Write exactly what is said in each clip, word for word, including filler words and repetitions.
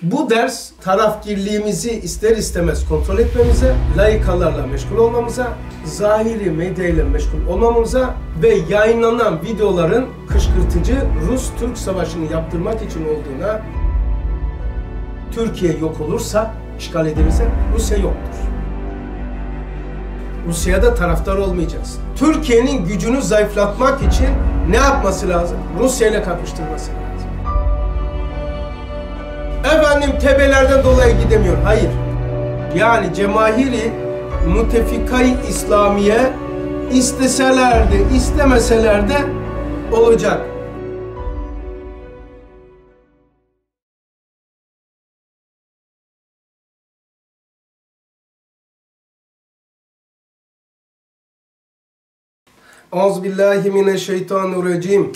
Bu ders tarafgirliğimizi ister istemez kontrol etmemize, laikalarla meşgul olmamıza, zahiri medyayla meşgul olmamamıza ve yayınlanan videoların kışkırtıcı Rus-Türk savaşını yaptırmak için olduğuna, Türkiye yok olursa, işgal edilirse Rusya yoktur. Rusya'da taraftar olmayacaksın. Türkiye'nin gücünü zayıflatmak için ne yapması lazım? Rusya ile kapıştırması lazım. Efendim tebelerden dolayı gidemiyor. Hayır. Yani cemahiri müttefikayı İslamiye isteseler de istemeseler de olacak. Euzubillahimineşşeytanirracim.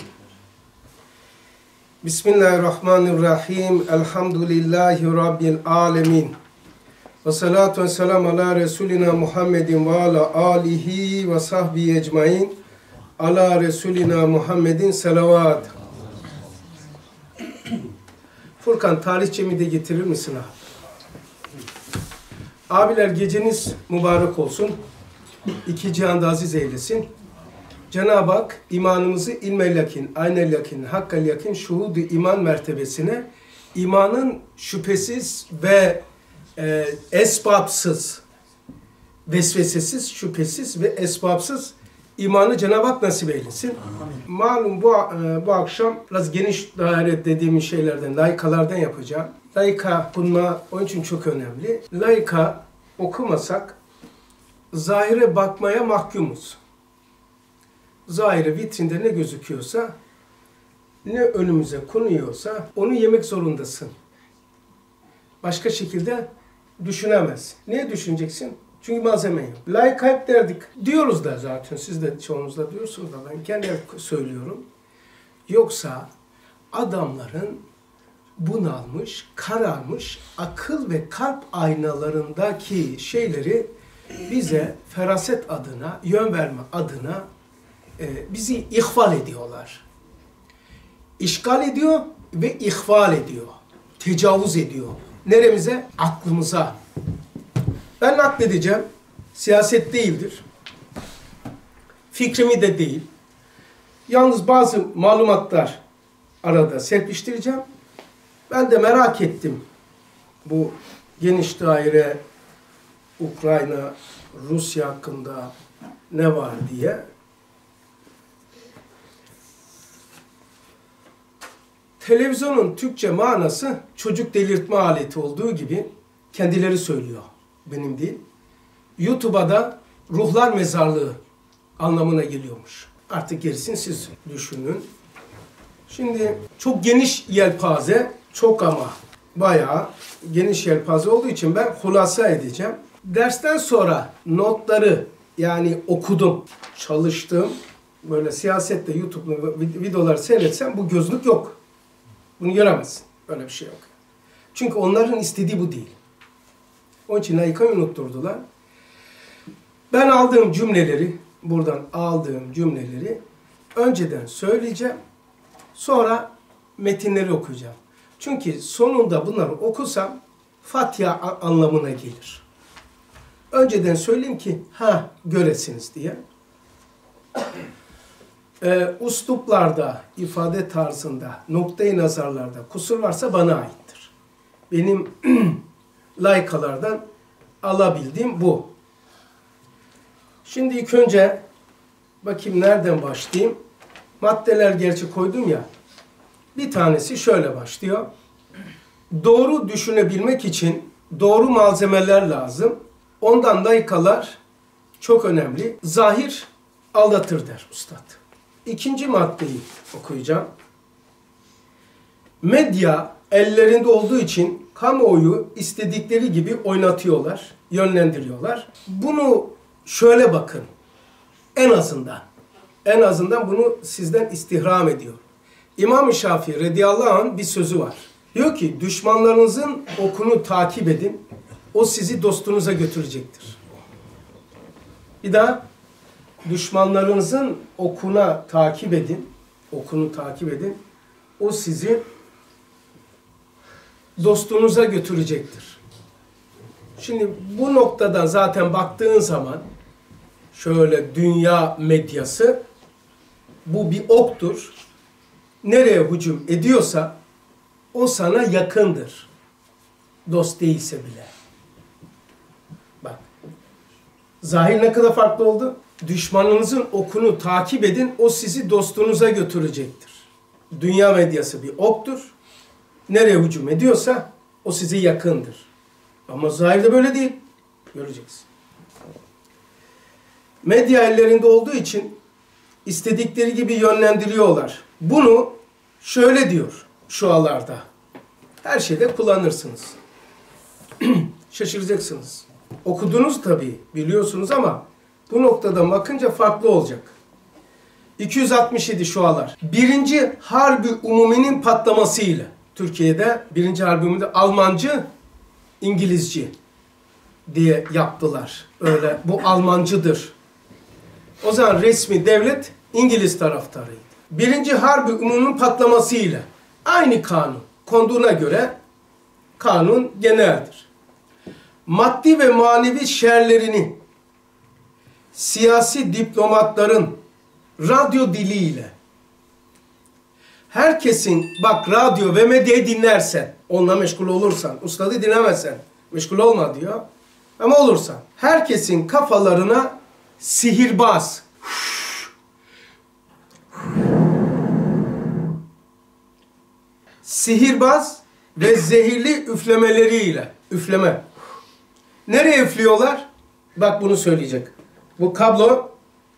Bismillahirrahmanirrahim. Elhamdülillahi Rabbil alemin. Ve salatu ve selamu ala Resulina Muhammedin ve ala alihi ve sahbihi ecmain. Ala Resulina Muhammedin selavat. Furkan, tarihçemi de getirir misin abi? Abiler, geceniz mübarek olsun. İki cihanda aziz eylesin. Cenab-ı Hak imanımızı ilmel yakin, aynel yakin, hakkal yakin, şuhud-u iman mertebesine, imanın şüphesiz ve e, esbabsız, vesvesesiz, şüphesiz ve esbabsız imanı Cenab-ı Hak nasip eylesin. Amin. Malum bu, e, bu akşam biraz geniş daire dediğimiz şeylerden, laikalardan yapacağım. Laika okunma onun için çok önemli. Laika okumasak zahire bakmaya mahkumuz. Zahiri vitrinde ne gözüküyorsa, ne önümüze konuyorsa onu yemek zorundasın. Başka şekilde düşünemez. Niye düşüneceksin? Çünkü malzeme yok. Laika hep derdik. Diyoruz da zaten. Siz de çoğunuz da diyorsunuz da ben kendim söylüyorum. Yoksa adamların bunalmış, kararmış akıl ve kalp aynalarındaki şeyleri bize feraset adına, yön verme adına bizi ihval ediyorlar. İşgal ediyor ve ihval ediyor. Tecavüz ediyor. Neremize? Aklımıza. Ben nakledeceğim. Siyaset değildir. Fikrimi de değil. Yalnız bazı malumatlar arada serpiştireceğim. Ben de merak ettim. Bu geniş daire Ukrayna, Rusya hakkında ne var diye. Televizyonun Türkçe manası çocuk delirtme aleti olduğu gibi kendileri söylüyor. Benim değil. YouTube'a da ruhlar mezarlığı anlamına geliyormuş. Artık gerisini siz düşünün. Şimdi çok geniş yelpaze, çok ama bayağı geniş yelpaze olduğu için ben hulasa edeceğim. Dersten sonra notları yani okudum, çalıştım. Böyle siyasette YouTube'da videoları seyretsem bu gözlük yok. Bunu göremezsin. Öyle bir şey yok. Çünkü onların istediği bu değil. Onun için laikayı unutturdular. Ben aldığım cümleleri, buradan aldığım cümleleri önceden söyleyeceğim. Sonra metinleri okuyacağım. Çünkü sonunda bunları okusam Fatiha anlamına gelir. Önceden söyleyeyim ki ha göresiniz diye. Ee, usluplarda, ifade tarzında, noktayı nazarlarda kusur varsa bana aittir. Benim laikalardan alabildiğim bu. Şimdi ilk önce bakayım nereden başlayayım. Maddeler gerçi koydum ya. Bir tanesi şöyle başlıyor. Doğru düşünebilmek için doğru malzemeler lazım. Ondan laikalar çok önemli. Zahir aldatır der ustad. İkinci maddeyi okuyacağım. Medya ellerinde olduğu için kamuoyu istedikleri gibi oynatıyorlar, yönlendiriyorlar. Bunu şöyle bakın. En azından, en azından bunu sizden istihram ediyor. İmam-ı Şafii radıyallahu anh bir sözü var. Diyor ki düşmanlarınızın okunu takip edin. O sizi dostunuza götürecektir. Bir daha. Düşmanlarınızın okuna takip edin. Okunu takip edin. O sizi dostunuza götürecektir. Şimdi bu noktadan zaten baktığın zaman şöyle dünya medyası bu bir oktur. Nereye hücum ediyorsa o sana yakındır. Dost değilse bile. Bak. Zahir ne kadar farklı oldu? Düşmanınızın okunu takip edin, o sizi dostunuza götürecektir. Dünya medyası bir oktur. Nereye hücum ediyorsa o size yakındır. Ama zahirde böyle değil. Göreceksin. Medya ellerinde olduğu için istedikleri gibi yönlendiriyorlar. Bunu şöyle diyor şu alarda. Her şeyde kullanırsınız. Şaşıracaksınız. Okudunuz tabii, biliyorsunuz ama bu noktadan bakınca farklı olacak. iki yüz altmış yedi şualar. Birinci Harbi Umumi'nin patlamasıyla Türkiye'de birinci Harbi Umumi'de Almancı, İngilizci diye yaptılar. Öyle bu Almancıdır. O zaman resmi devlet İngiliz taraftarıydı. Birinci Harbi Umumi'nin patlamasıyla aynı kanun konduğuna göre kanun geneldir. Maddi ve manevi şerlerini siyasi diplomatların radyo diliyle herkesin, bak radyo ve medyayı dinlersen, onunla meşgul olursan, ustadı dinlemezsen, meşgul olma diyor. Ama olursan, herkesin kafalarına sihirbaz, sihirbaz ve zehirli üflemeleriyle, üfleme. Nereye üflüyorlar? Bak bunu söyleyecek. Bu kablo,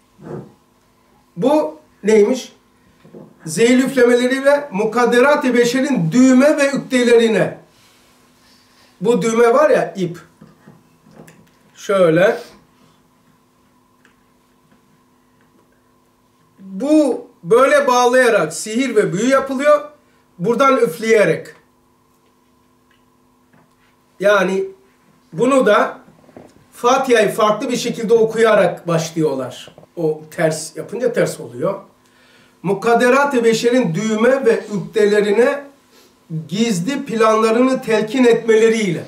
bu neymiş? Zehirli üflemeleriyle mukadderat-ı beşerin düğme ve ükdelerine. Bu düğme var ya, ip. Şöyle. Bu böyle bağlayarak sihir ve büyü yapılıyor. Buradan üfleyerek. Yani bunu da Fatiha'yı farklı bir şekilde okuyarak başlıyorlar. O ters yapınca ters oluyor. Mukadderat-ı beşerin düğme ve ükdelerine gizli planlarını telkin etmeleriyle.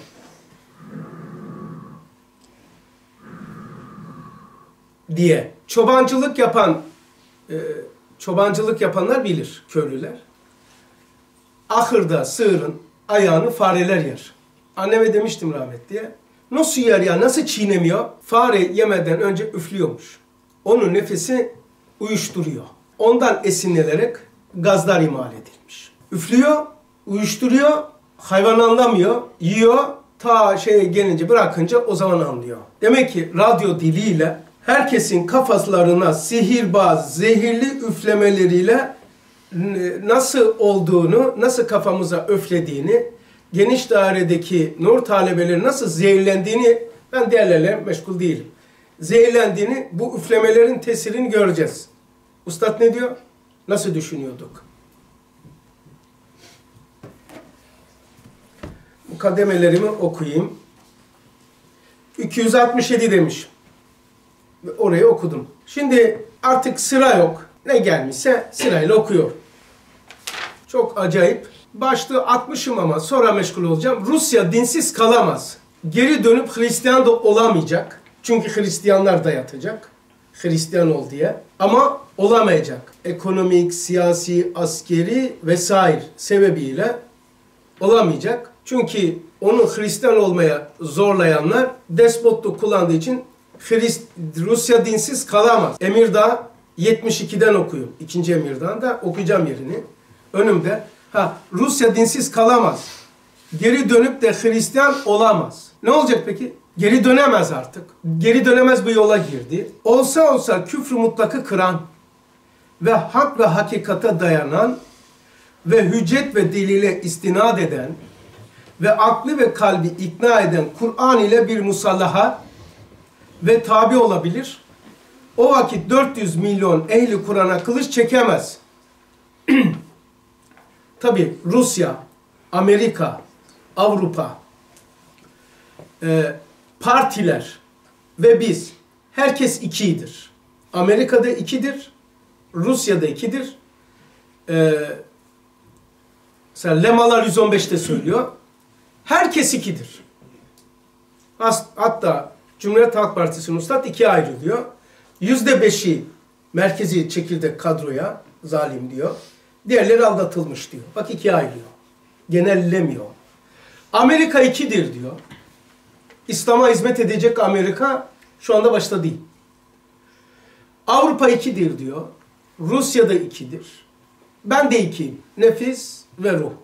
Diye. Çobancılık yapan e, çobancılık yapanlar bilir, köylüler. Ahırda sığırın ayağını fareler yer. Anneme demiştim rahmetliye. Nasıl yer ya? Nasıl çiğnemiyor? Fare yemeden önce üflüyormuş. Onun nefesi uyuşturuyor. Ondan esinlenerek gazlar imal edilmiş. Üflüyor, uyuşturuyor, hayvan anlamıyor, yiyor, ta şeye gelince bırakınca o zaman anlıyor. Demek ki radyo diliyle herkesin kafaslarına sihirbaz, zehirli üflemeleriyle nasıl olduğunu, nasıl kafamıza üflediğini, geniş dairedeki nur talebeleri nasıl zehirlendiğini, ben diğerlerle meşgul değilim. Zehirlendiğini, bu üflemelerin tesirini göreceğiz. Ustad ne diyor? Nasıl düşünüyorduk? Mukaddemelerimi okuyayım. iki yüz altmış yedi demiş. Orayı okudum. Şimdi artık sıra yok. Ne gelmişse sırayla okuyor. Çok acayip. Başlığı atmışım ama sonra meşgul olacağım. Rusya dinsiz kalamaz. Geri dönüp Hristiyan da olamayacak. Çünkü Hristiyanlar dayatacak. Hristiyan ol diye. Ama olamayacak. Ekonomik, siyasi, askeri vesaire sebebiyle olamayacak. Çünkü onu Hristiyan olmaya zorlayanlar despotluk kullandığı için Hrist Rusya dinsiz kalamaz. Emirdağ yetmiş ikiden okuyorum. İkinci Emirdağ'da da okuyacağım yerini. Önümde. Ha, Rusya dinsiz kalamaz. Geri dönüp de Hristiyan olamaz. Ne olacak peki? Geri dönemez artık. Geri dönemez bir yola girdi. Olsa olsa küfrü mutlakı kıran ve hak ve hakikate dayanan ve hüccet ve delile istinad eden ve aklı ve kalbi ikna eden Kur'an ile bir musallaha ve tabi olabilir. O vakit dört yüz milyon ehli Kur'an'a kılıç çekemez. Tabi Rusya, Amerika, Avrupa, e, partiler ve biz, herkes ikidir. Amerika'da ikidir, Rusya'da ikidir. E, mesela Lemalar yüz on beşte söylüyor. Herkes ikidir. Hatta Cumhuriyet Halk Partisi'nin ustad ikiye ayrılıyor. Yüzde beşi merkezi çekirdek kadroya zalim diyor. Diğerleri aldatılmış diyor. Bak ikiye ayrılıyor. Genellemiyor. Amerika ikidir diyor. İslam'a hizmet edecek Amerika şu anda başta değil. Avrupa ikidir diyor. Rusya da ikidir. Ben de ikiyim. Nefis ve ruh.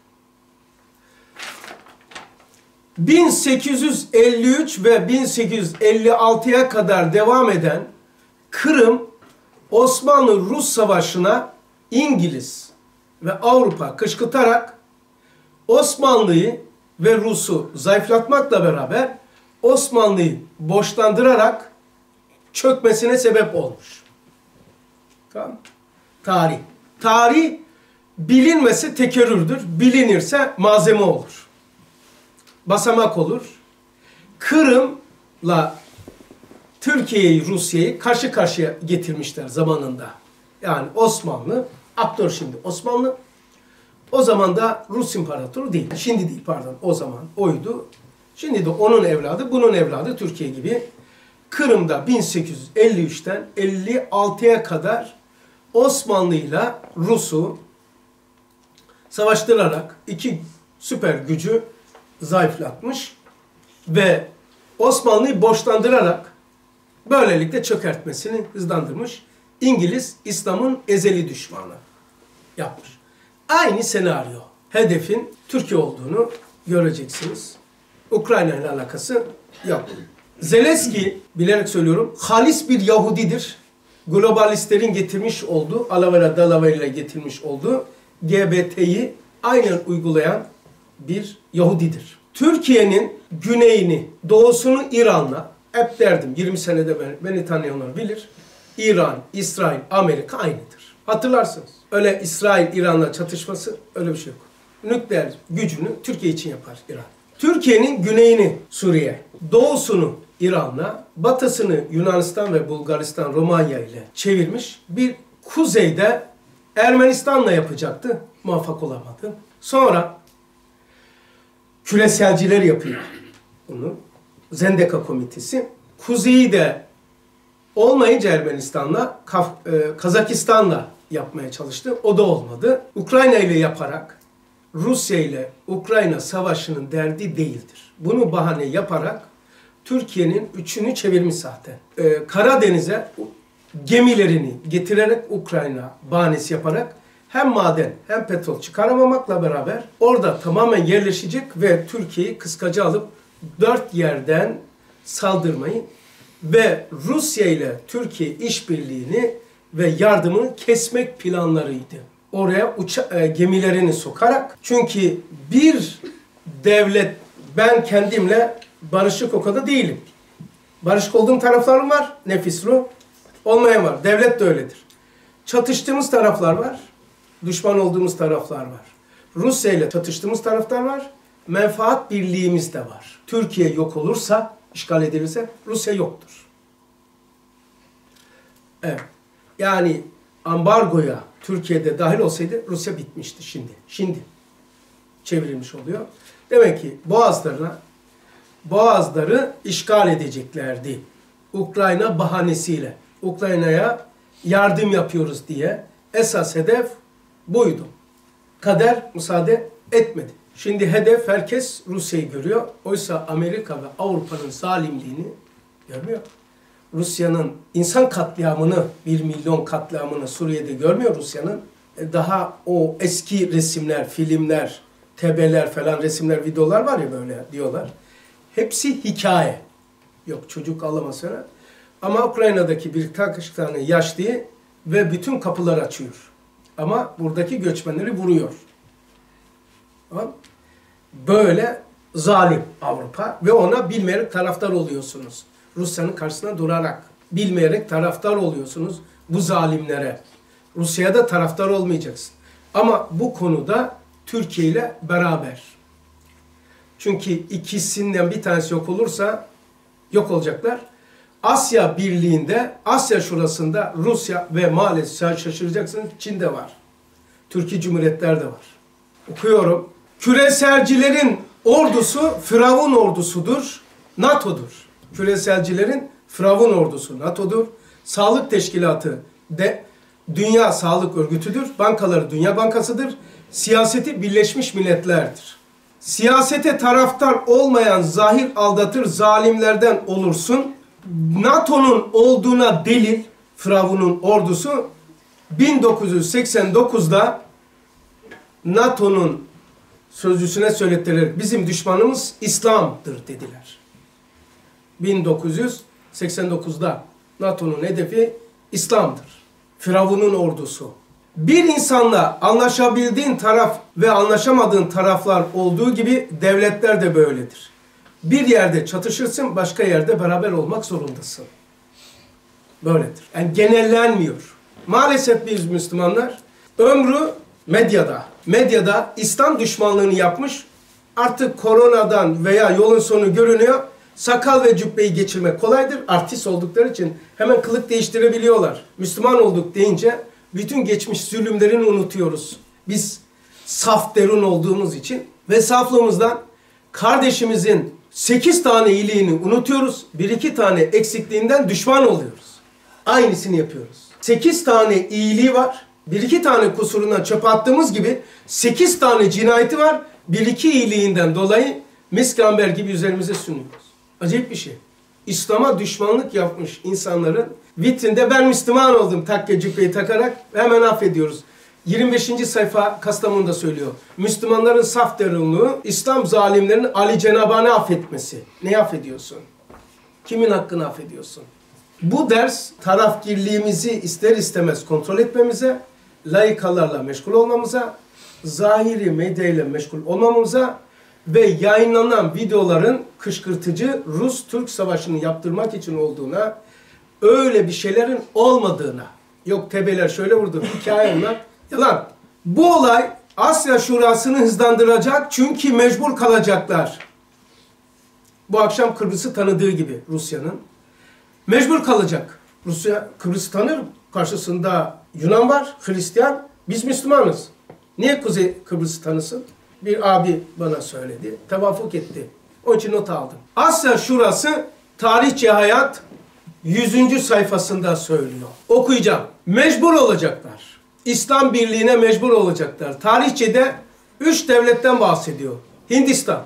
bin sekiz yüz elli üç ve bin sekiz yüz elli altıya kadar devam eden Kırım Osmanlı-Rus Savaşı'na İngiliz ve Avrupa kışkırtarak Osmanlı'yı ve Rus'u zayıflatmakla beraber Osmanlı'yı borçlandırarak çökmesine sebep olmuş. Tamam. Tarih. Tarih bilinmesi tekerrürdür. Bilinirse malzeme olur. Basamak olur. Kırım'la Türkiye'yi, Rusya'yı karşı karşıya getirmişler zamanında. Yani Osmanlı, aktör şimdi Osmanlı. O zaman da Rus İmparatoru değil. Şimdi değil pardon. O zaman oydu. Şimdi de onun evladı, bunun evladı Türkiye gibi. Kırım'da bin sekiz yüz elli üçten elli altıya kadar Osmanlı ile Rus'u savaştırarak iki süper gücü zayıflatmış ve Osmanlı'yı borçlandırarak böylelikle çökertmesini hızlandırmış. İngiliz, İslam'ın ezeli düşmanı yapmış. Aynı senaryo. Hedefin Türkiye olduğunu göreceksiniz. Ukrayna ile alakası yok. Zelenski, bilerek söylüyorum, halis bir Yahudidir. Globalistlerin getirmiş olduğu, Alavera Dalavera ile getirmiş olduğu G B T'yi aynen uygulayan bir Yahudidir. Türkiye'nin güneyini, doğusunu İran'la, hep derdim yirmi senede beni, beni tanıyanlar bilir. İran, İsrail, Amerika aynıdır. Hatırlarsınız. Öyle İsrail, İran'la çatışması öyle bir şey yok. Nükleer gücünü Türkiye için yapar İran. Türkiye'nin güneyini Suriye, doğusunu İran'la, batısını Yunanistan ve Bulgaristan, Romanya ile çevirmiş. Bir kuzeyde Ermenistan'la yapacaktı. Muvaffak olamadı. Sonra küreselciler yapıyor bunu. Zendeka Komitesi. Kuzeyi de olmayınca Ermenistan'la, Kazakistan'la yapmaya çalıştı. O da olmadı. Ukrayna ile yaparak Rusya ile Ukrayna savaşının derdi değildir. Bunu bahane yaparak Türkiye'nin üçünü çevirmiş zaten. Ee, Karadeniz'e gemilerini getirerek Ukrayna bahanesi yaparak hem maden hem petrol çıkaramamakla beraber orada tamamen yerleşecek ve Türkiye'yi kıskaca alıp dört yerden saldırmayı ve Rusya ile Türkiye işbirliğini ve yardımını kesmek planlarıydı. Oraya uça e, gemilerini sokarak, çünkü bir devlet, ben kendimle barışık o kadar değilim. Barışık olduğum taraflarım var, nefis ruh. Olmayan var, devlet de öyledir. Çatıştığımız taraflar var, düşman olduğumuz taraflar var. Rusya ile çatıştığımız taraflar var, menfaat birliğimiz de var. Türkiye yok olursa, işgal edilirse Rusya yoktur. Evet. Yani ambargoya Türkiye'de dahil olsaydı Rusya bitmişti şimdi. Şimdi çevrilmiş oluyor. Demek ki boğazlarına boğazları işgal edeceklerdi. Ukrayna bahanesiyle. Ukrayna'ya yardım yapıyoruz diye esas hedef buydu. Kader müsaade etmedi. Şimdi hedef herkes Rusya'yı görüyor. Oysa Amerika ve Avrupa'nın zalimliğini görmüyor. Rusya'nın insan katliamını, bir milyon katliamını Suriye'de görmüyor Rusya'nın. Daha o eski resimler, filmler, tebeler falan resimler, videolar var ya böyle diyorlar. Hepsi hikaye. Yok çocuk ağlamasına. Ama Ukrayna'daki bir tane yaşlıyı ve bütün kapıları açıyor. Ama buradaki göçmenleri vuruyor. Tamam. Böyle zalim Avrupa ve ona bilmeyerek taraftar oluyorsunuz. Rusya'nın karşısına durarak bilmeyerek taraftar oluyorsunuz bu zalimlere. Rusya'ya da taraftar olmayacaksın. Ama bu konuda Türkiye ile beraber. Çünkü ikisinden bir tanesi yok olursa yok olacaklar. Asya Birliği'nde, Asya Şurası'nda Rusya ve maalesef şaşıracaksınız Çin'de var. Türkiye Cumhuriyetler de var. Okuyorum. Küreselcilerin ordusu Firavun ordusudur, NATO'dur. Küreselcilerin Firavun ordusu NATO'dur. Sağlık Teşkilatı de Dünya Sağlık Örgütü'dür. Bankaları Dünya Bankası'dır. Siyaseti Birleşmiş Milletler'dir. Siyasete taraftar olmayan zahir aldatır zalimlerden olursun. NATO'nun olduğuna delil Firavun'un ordusu bin dokuz yüz seksen dokuzda NATO'nun sözcüsüne söylettirerek bizim düşmanımız İslam'dır dediler. bin dokuz yüz seksen dokuzda NATO'nun hedefi İslam'dır. Firavun'un ordusu. Bir insanla anlaşabildiğin taraf ve anlaşamadığın taraflar olduğu gibi devletler de böyledir. Bir yerde çatışırsın, başka yerde beraber olmak zorundasın. Böyledir. Yani genellenmiyor. Maalesef biz Müslümanlar ömrü medyada, medyada İslam düşmanlığını yapmış, artık koronadan veya yolun sonu görünüyor, sakal ve cübbeyi geçirmek kolaydır. Artist oldukları için hemen kılık değiştirebiliyorlar. Müslüman olduk deyince bütün geçmiş zulümlerini unutuyoruz. Biz saf derun olduğumuz için ve saflığımızdan kardeşimizin sekiz tane iyiliğini unutuyoruz. Bir iki tane eksikliğinden düşman oluyoruz. Aynısını yapıyoruz. Sekiz tane iyiliği var. Bir iki tane kusurundan çöpe attığımız gibi sekiz tane cinayeti var. Bir iki iyiliğinden dolayı miskamber gibi üzerimize sunuyoruz. Acayip bir şey. İslam'a düşmanlık yapmış insanların vitrinde ben Müslüman oldum takke cübbeyi takarak hemen affediyoruz. yirmi beşinci sayfa Kastamonu'da söylüyor. Müslümanların saf derunluğu, İslam zalimlerinin Ali Cenab'ını affetmesi. Ne affediyorsun? Kimin hakkını affediyorsun? Bu ders tarafgirliğimizi ister istemez kontrol etmemize, laikalarla meşgul olmamıza, zahiri medyayla meşgul olmamamıza ve yayınlanan videoların kışkırtıcı Rus-Türk savaşını yaptırmak için olduğuna, öyle bir şeylerin olmadığına, yok tebeler şöyle vurdu, hikaye onlar, yalan. Bu olay Asya Şurası'nı hızlandıracak çünkü mecbur kalacaklar. Bu akşam Kıbrıs'ı tanıdığı gibi Rusya'nın. Mecbur kalacak. Rusya Kıbrıs'ı tanır, karşısında Yunan var, Hristiyan, biz Müslümanız. Niye Kuzey Kıbrıs'ı tanısın? Bir abi bana söyledi, tevafuk etti. Onun için not aldım. Asya Şurası Tarihçe Hayat yüzüncü sayfasında söylüyor. Okuyacağım. Mecbur olacaklar. İslam birliğine mecbur olacaklar. Tarihçede üç devletten bahsediyor. Hindistan.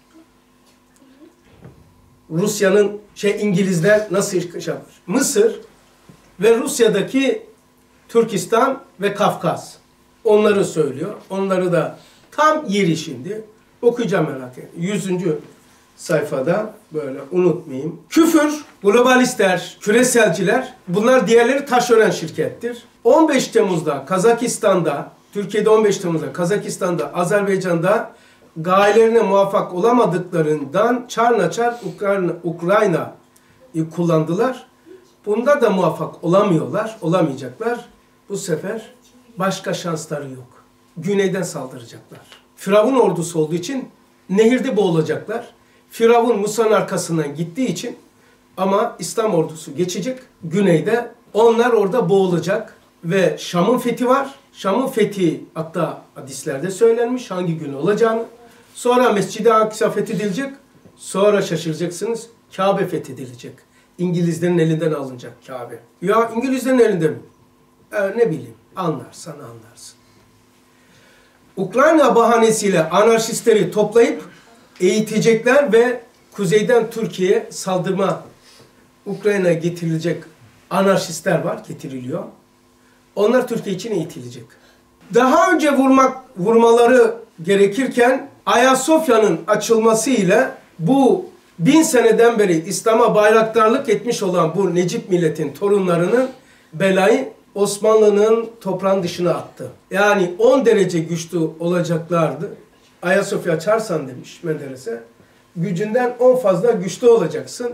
Rusya'nın şey İngilizler nasıl iş yapmış? Mısır ve Rusya'daki Türkistan ve Kafkas. Onları söylüyor. Onları da tam yeri şimdi. Okuyacağım merak etmeyin. Yüzüncü sayfada böyle unutmayayım. Küfür, globalistler, küreselciler, bunlar diğerleri taşören şirkettir. on beş Temmuz'da Kazakistan'da, Türkiye'de on beş Temmuz'da Kazakistan'da, Azerbaycan'da gayelerine muvaffak olamadıklarından çarnaçar Ukrayna, Ukrayna'yı kullandılar. Bunda da muvaffak olamıyorlar, olamayacaklar. Bu sefer başka şansları yok. Güneyden saldıracaklar. Firavun ordusu olduğu için nehirde boğulacaklar. Firavun Musa'nın arkasından gittiği için ama İslam ordusu geçecek. Güneyde onlar orada boğulacak ve Şam'ın fethi var. Şam'ın fethi hatta hadislerde söylenmiş hangi gün olacağını. Sonra Mescid-i Aksa fethedilecek. Sonra şaşıracaksınız Kabe fethedilecek. İngilizlerin elinden alınacak Kabe. Ya İngilizlerin elinde mi? E, ne bileyim. Anlarsan anlarsın. Ukrayna bahanesiyle anarşistleri toplayıp eğitecekler ve kuzeyden Türkiye'ye saldırma, Ukrayna'ya getirilecek anarşistler var, getiriliyor. Onlar Türkiye için eğitilecek. Daha önce vurmak vurmaları gerekirken Ayasofya'nın açılmasıyla bu bin seneden beri İslam'a bayraktarlık etmiş olan bu Necip milletin torunlarının belayı Osmanlı'nın toprağın dışına attı. Yani on derece güçlü olacaklardı. Ayasofya açarsan demiş Menderes'e, gücünden on fazla güçlü olacaksın.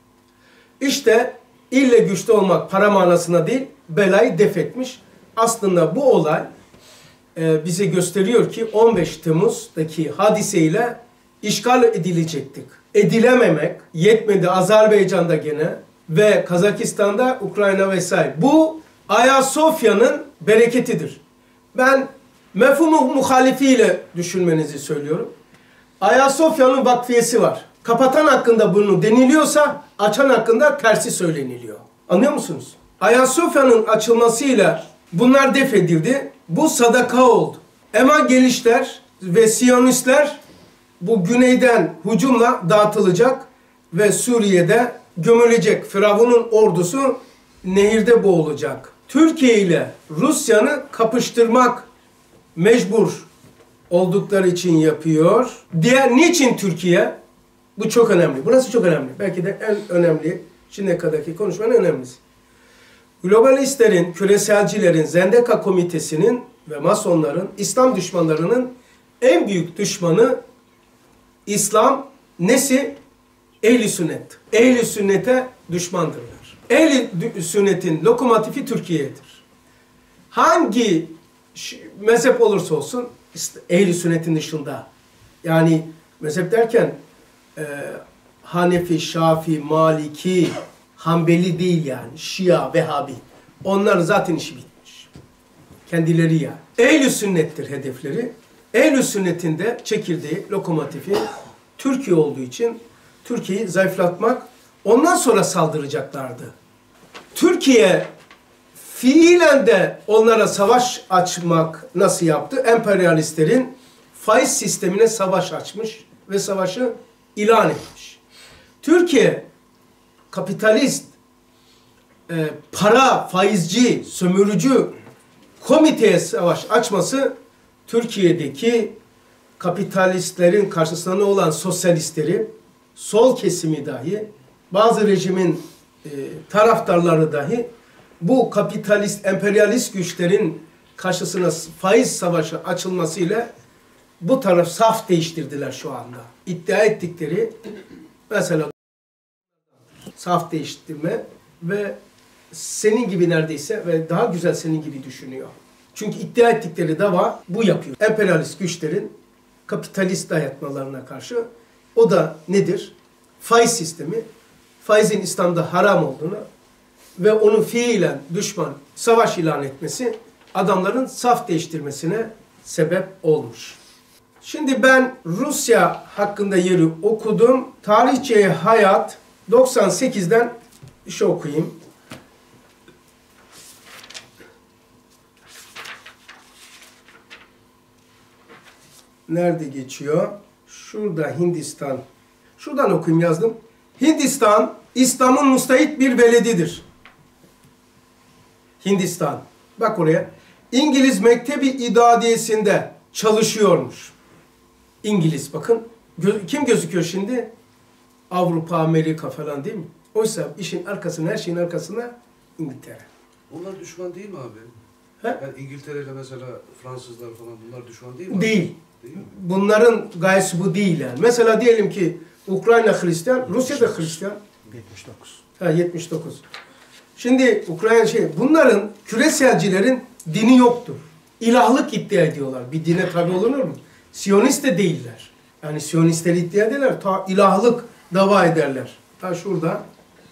İşte ille güçlü olmak para manasına değil, belayı def etmiş. Aslında bu olay e, bize gösteriyor ki on beş Temmuz'daki hadiseyle işgal edilecektik. Edilememek yetmedi Azerbaycan'da gene ve Kazakistan'da, Ukrayna vesaire. Bu Ayasofya'nın bereketidir. Ben mefhumu muhalifiyle düşünmenizi söylüyorum. Ayasofya'nın vakfiyesi var. Kapatan hakkında bunu deniliyorsa açan hakkında tersi söyleniliyor. Anlıyor musunuz? Ayasofya'nın açılmasıyla bunlar def edildi. Bu sadaka oldu. Evangelistler ve Siyonistler bu güneyden hücumla dağıtılacak ve Suriye'de gömülecek. Firavun'un ordusu nehirde boğulacak. Türkiye ile Rusya'nı kapıştırmak mecbur oldukları için yapıyor. Diğer niçin Türkiye? Bu çok önemli. Burası çok önemli. Belki de en önemli, şimdiye kadarki konuşmanın önemlisi. Globalistlerin, küreselcilerin, Zendeka Komitesi'nin ve Masonların, İslam düşmanlarının en büyük düşmanı İslam nesi? Ehl-i sünnet. Ehl-i sünnete düşmandırlar. Ehl-i sünnetin lokomotifi Türkiye'dir. Hangi mezhep olursa olsun Ehl-i sünnetin dışında, yani mezhep derken e, Hanefi, Şafi, Maliki, Hanbeli değil yani, Şia, Vehhabi. Onların zaten işi bitmiş. Kendileri yani. Ehl-i sünnettir hedefleri. Ehl-i sünnetin de çekirdeği, lokomotifi Türkiye olduğu için Türkiye'yi zayıflatmak, ondan sonra saldıracaklardı. Türkiye fiilen de onlara savaş açmak nasıl yaptı? Emperyalistlerin faiz sistemine savaş açmış ve savaşı ilan etmiş. Türkiye kapitalist, e, para, faizci, sömürücü komiteye savaş açması Türkiye'deki kapitalistlerin karşısında olan sosyalistleri, sol kesimi dahi, bazı rejimin e, taraftarları dahi bu kapitalist, emperyalist güçlerin karşısına faiz savaşı açılmasıyla bu taraf saf değiştirdiler şu anda. İddia ettikleri mesela saf değiştirme ve senin gibi neredeyse ve daha güzel senin gibi düşünüyor. Çünkü iddia ettikleri dava bu yapıyor. Emperyalist güçlerin kapitalist dayatmalarına karşı. O da nedir? Faiz sistemi. Faizin İslam'da haram olduğunu ve onu fiilen düşman, savaş ilan etmesi adamların saf değiştirmesine sebep olmuş. Şimdi ben Rusya hakkında yeri okudum. Tarihçe Hayat doksan sekizden şu okuyayım. Nerede geçiyor? Şurada Hindistan. Şuradan okuyayım yazdım. Hindistan, İslam'ın müstahit bir veledidir. Hindistan. Bak oraya. İngiliz Mektebi İdadiyesi'nde çalışıyormuş. İngiliz bakın. Gö kim gözüküyor şimdi? Avrupa, Amerika falan değil mi? Oysa işin arkasında, her şeyin arkasında İngiltere. Onlar düşman değil mi abi? He? Yani İngiltere ile mesela Fransızlar falan bunlar düşman değil mi? Değil. Değil mi? Bunların gayesi bu değil yani. Mesela diyelim ki Ukrayna Hristiyan, Rusya da Hristiyan. yetmiş dokuz. Ha yetmiş dokuz. Şimdi Ukrayna şey, bunların küreselcilerin dini yoktur. İlahlık iddia ediyorlar. Bir dine tabi olunur mu? Siyonist de değiller. Yani Siyonistler iddia ederler. Ta ilahlık dava ederler. Ha şurada.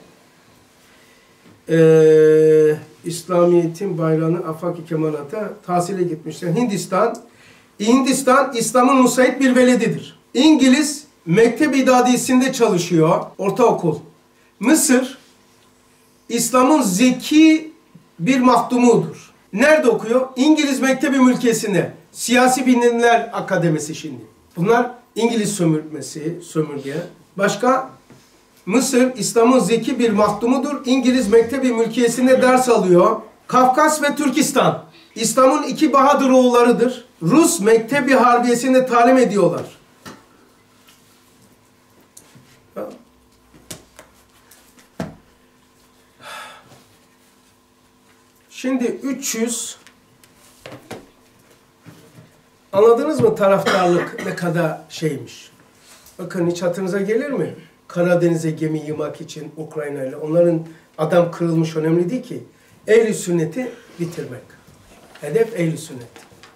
Ee, İslamiyet'in bayrağını afak-ı kemalata tahsile gitmişler. Hindistan, Hindistan İslam'ın müsait bir veledidir. İngiliz Mektep-i İdadiyesi'nde çalışıyor. Ortaokul. Mısır İslam'ın zeki bir mahdumudur. Nerede okuyor? İngiliz Mektebi Mülkiyesi'nde. Siyasi Bilimler Akademisi şimdi. Bunlar İngiliz sömürmesi, sömürge. Başka? Mısır İslam'ın zeki bir mahdumudur. İngiliz Mektebi Mülkiyesi'nde ders alıyor. Kafkas ve Türkistan İslam'ın iki Bahadır oğullarıdır. Rus Mektebi Harbiyesi'nde talim ediyorlar. Şimdi üç yüz, anladınız mı taraftarlık ne kadar şeymiş? Bakın hiç hatırınıza gelir mi? Karadeniz'e gemi yıkmak için Ukrayna ile. Onların adam kırılmış, önemli değil ki. Ehl-i sünneti bitirmek. Hedef ehl-i sünnet.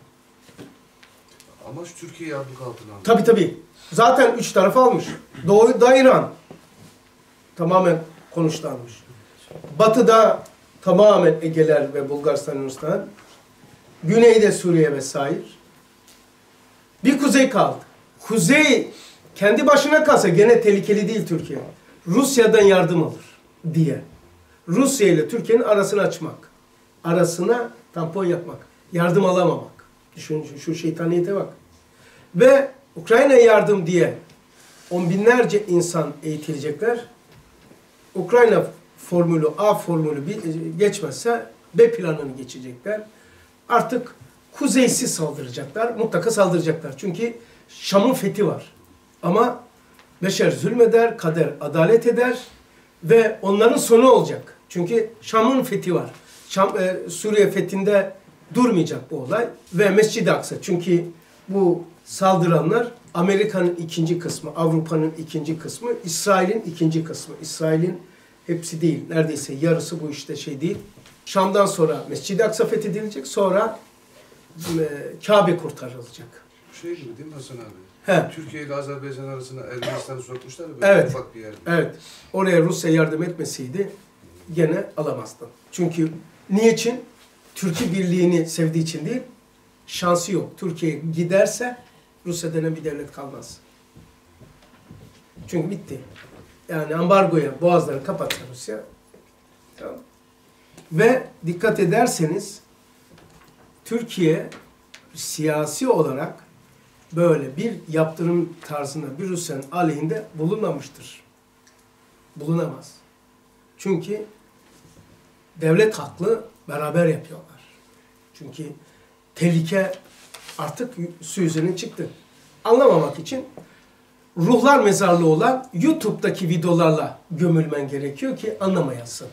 Amaç Türkiye'yi abluk altına almak. Tabii tabii. Zaten üç taraf almış. Doğuda İran. Tamamen konuşlanmış. Batıda tamamen Egeler ve Bulgaristan, Yunanistan. Güneyde Suriye vesaire. Bir kuzey kaldı. Kuzey kendi başına kalsa gene tehlikeli değil Türkiye. Rusya'dan yardım alır diye. Rusya ile Türkiye'nin arasını açmak. Arasına tampon yapmak. Yardım alamamak. Düşün şu, şu şeytaniyete bak. Ve Ukrayna'ya yardım diye on binlerce insan eğitilecekler. Ukrayna formülü, A formülü geçmezse B planını geçecekler. Artık kuzeysiz saldıracaklar. Mutlaka saldıracaklar. Çünkü Şam'ın fethi var. Ama beşer zulmeder, kader adalet eder ve onların sonu olacak. Çünkü Şam'ın fethi var. Şam, e, Suriye fethinde durmayacak bu olay. Ve Mescid-i Aksa. Çünkü bu saldıranlar Amerika'nın ikinci kısmı, Avrupa'nın ikinci kısmı, İsrail'in ikinci kısmı. İsrail'in hepsi değil, neredeyse yarısı bu işte şey değil. Şam'dan sonra Mescid-i Aksa fethedilecek, sonra e, Kabe kurtarılacak. Şey gibi değil mi Hasan abi? He. Türkiye ile Azerbaycan arasına Ermenistan'ı sokmuşlar ya, Evet. ufak bir yer. Evet. Oraya Rusya yardım etmeseydi gene alamazdın. Çünkü niçin? Türkiye birliğini sevdiği için değil, şansı yok. Türkiye giderse Rusya denen bir devlet kalmaz. Çünkü bitti. Yani ambargoya boğazları kapatsa Rusya. Tamam. Ve dikkat ederseniz Türkiye siyasi olarak böyle bir yaptırım tarzında bir Rusya'nın aleyhinde bulunmamıştır. Bulunamaz. Çünkü devlet haklı beraber yapıyorlar. Çünkü tehlike artık su yüzüne çıktı. Anlamamak için ruhlar mezarlığı olan YouTube'daki videolarla gömülmen gerekiyor ki anlamayasın.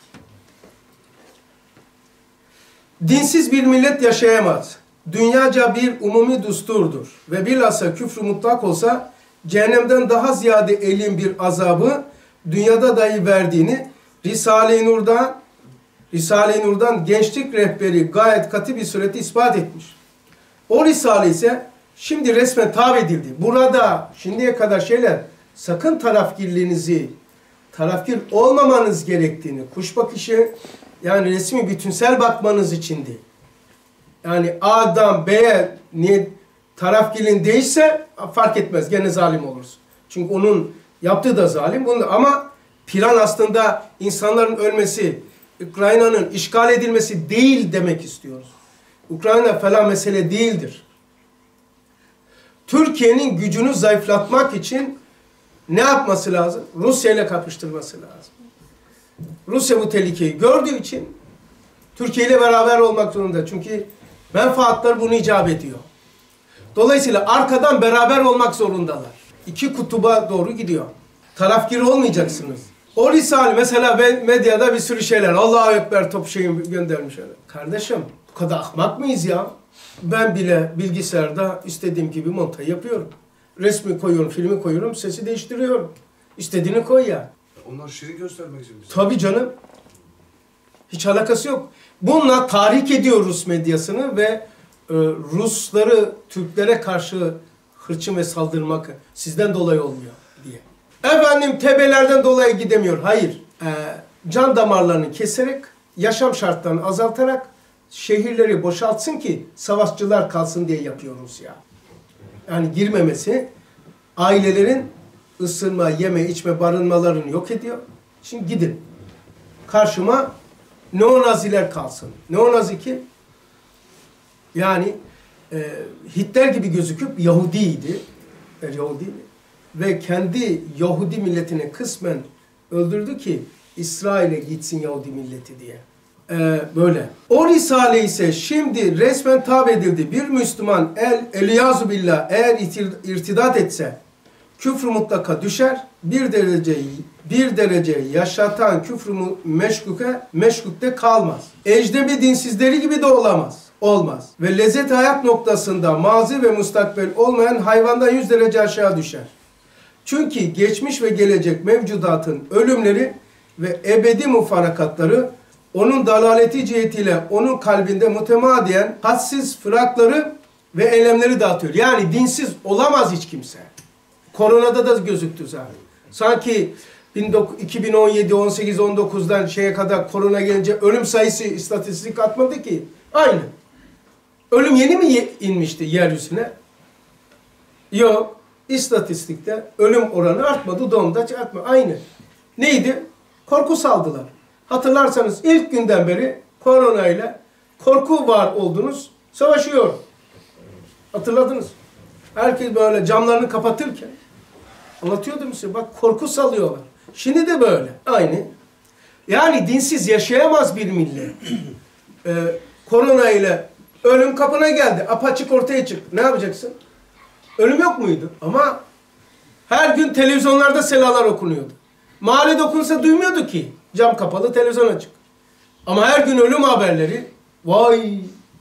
Dinsiz bir millet yaşayamaz. Dünyaca bir umumi düsturdur. Ve bilhassa küfrü mutlak olsa cehennemden daha ziyade elin bir azabı dünyada dahi verdiğini Risale-i Nur'dan Risale-i Nur'dan gençlik rehberi gayet katı bir surette ispat etmiş. O Risale ise şimdi resmen tav edildi. Burada şimdiye kadar şeyler sakın tarafgirliğinizi, tarafgir olmamanız gerektiğini, kuş bakışı yani resmi bütünsel bakmanız içindi. Yani A'dan B'ye niye tarafgirliğin değişse fark etmez. Gene zalim olursun. Çünkü onun yaptığı da zalim. Bunu da, ama plan aslında insanların ölmesi, Ukrayna'nın işgal edilmesi değil demek istiyoruz. Ukrayna falan mesele değildir. Türkiye'nin gücünü zayıflatmak için ne yapması lazım? Rusya ile kapıştırması lazım. Rusya bu tehlikeyi gördüğü için Türkiye ile beraber olmak zorunda. Çünkü menfaatler bunu icap ediyor. Dolayısıyla arkadan beraber olmak zorundalar. İki kutuba doğru gidiyor. Tarafgir olmayacaksınız. O Risale mesela medyada bir sürü şeyler. Allahu Ekber top şeyi göndermiş öyle. Kardeşim bu kadar ahmak mıyız ya? Ben bile bilgisayarda istediğim gibi montaj yapıyorum. Resmi koyuyorum, filmi koyuyorum, sesi değiştiriyorum. İstediğini koy ya. Onlar şirin göstermek için bize. Tabii canım. Hiç alakası yok. Bununla tahrik ediyor Rus medyasını ve e, Rusları Türklere karşı hırçın ve saldırmak sizden dolayı olmuyor diye. Efendim tebelerden dolayı gidemiyor. Hayır. E, can damarlarını keserek, yaşam şartlarını azaltarak şehirleri boşaltsın ki savaşçılar kalsın diye yapıyor Rusya. Yani girmemesi, ailelerin ısınma, yeme, içme, barınmalarını yok ediyor. Şimdi gidin. Karşıma neonaziler kalsın. Neonazi kim? Yani e, Hitler gibi gözüküp Yahudiydi. Yahudi ve kendi Yahudi milletini kısmen öldürdü ki İsrail'e gitsin Yahudi milleti diye. Ee, böyle. O Risale ise şimdi resmen tabi edildi. Bir Müslüman el eliyazu billah eğer irtidat etse küfrü mutlaka düşer. Bir derece bir derece yaşatan küfrü meşkuke meşkukte kalmaz. Ecnebi dinsizleri gibi de olamaz. Olmaz. Ve lezzet hayat noktasında mazi ve mustakbel olmayan hayvandan yüz derece aşağı düşer. Çünkü geçmiş ve gelecek mevcudatın ölümleri ve ebedi mufarakatları onun dalaleti cihetiyle onun kalbinde mütemadiyen hadsiz fırakları ve eylemleri dağıtıyor. Yani dinsiz olamaz hiç kimse. Koronada da gözüktü zaten. Sanki iki bin on yedi, on sekiz, on dokuzdan şeye kadar korona gelince ölüm sayısı istatistik atmadı ki. Aynı. Ölüm yeni mi inmişti yeryüzüne? Yok. İstatistikte ölüm oranı artmadı, doğumda artmadı. Aynı. Neydi? Korku saldılar. Hatırlarsanız ilk günden beri koronayla korku var oldunuz, savaşıyor. Hatırladınız. Herkes böyle camlarını kapatırken anlatıyordum size. Bak korku salıyorlar. Şimdi de böyle. Aynı. Yani dinsiz yaşayamaz bir millet. Ee, korona ile ölüm kapına geldi. Apaçık ortaya çık. Ne yapacaksın? Ölüm yok muydu? Ama her gün televizyonlarda selalar okunuyordu. Mahallede okunsa duymuyordu ki. Cam kapalı, televizyon açık. Ama her gün ölüm haberleri. Vay!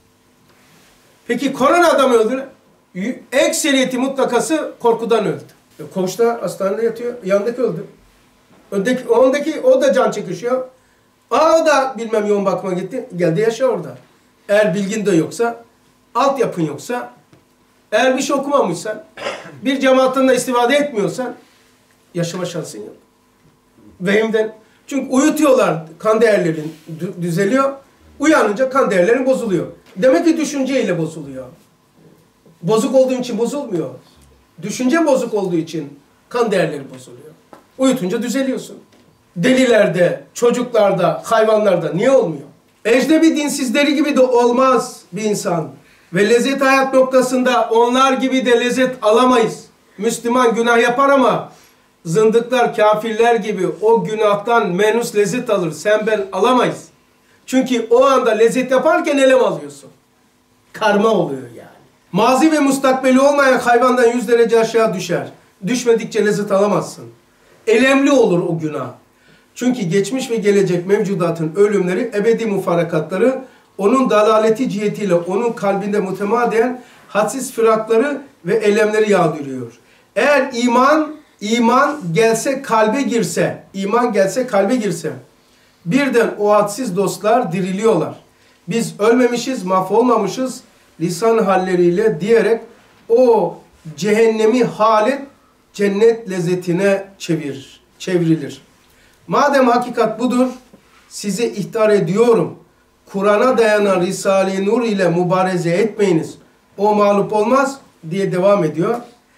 Peki korona adam öldü. Ekseriyeti mutlakası korkudan öldü. E, koğuşta hastanede yatıyor. Yanındaki öldü. Öndeki, ondaki o da can çekişiyor. Aa, o da bilmem yoğun bakıma gitti. Geldi yaşa orada. Eğer bilgin de yoksa, altyapın yoksa, eğer bir şey okumamışsan, bir cemaatinde istifade etmiyorsan yaşama şansın yok. Vehimden. Çünkü uyutuyorlar, kan değerlerin düzeliyor. Uyanınca kan değerlerin bozuluyor. Demek ki düşünceyle bozuluyor. Bozuk olduğu için bozulmuyor. Düşünce bozuk olduğu için kan değerleri bozuluyor. Uyutunca düzeliyorsun. Delilerde, çocuklarda, hayvanlarda niye olmuyor? Ecnebi dinsizleri gibi de olmaz bir insan. Ve lezzet hayat noktasında onlar gibi de lezzet alamayız. Müslüman günah yapar ama zındıklar, kafirler gibi o günahtan menus lezzet alır. Sen ben alamayız. Çünkü o anda lezzet yaparken elem alıyorsun. Karma oluyor yani. Mazi ve mustakbeli olmayan hayvandan yüz derece aşağı düşer. Düşmedikçe lezzet alamazsın. Elemli olur o günah. Çünkü geçmiş ve gelecek mevcudatın ölümleri, ebedi mufarakatları, onun dalaleti cihetiyle onun kalbinde mütemadiyen hadsiz firakları ve elemleri yağdırıyor. Eğer iman, iman gelse kalbe girse, iman gelse kalbe girse, birden o hadsiz dostlar diriliyorlar. Biz ölmemişiz, mahvolmamışız, lisan halleriyle diyerek o cehennemi halet cennet lezzetine çevir, çevrilir. Madem hakikat budur, size ihtar ediyorum. Kur'an'a dayanan Risale-i Nur ile mübareze etmeyiniz. O mağlup olmaz diye devam ediyor.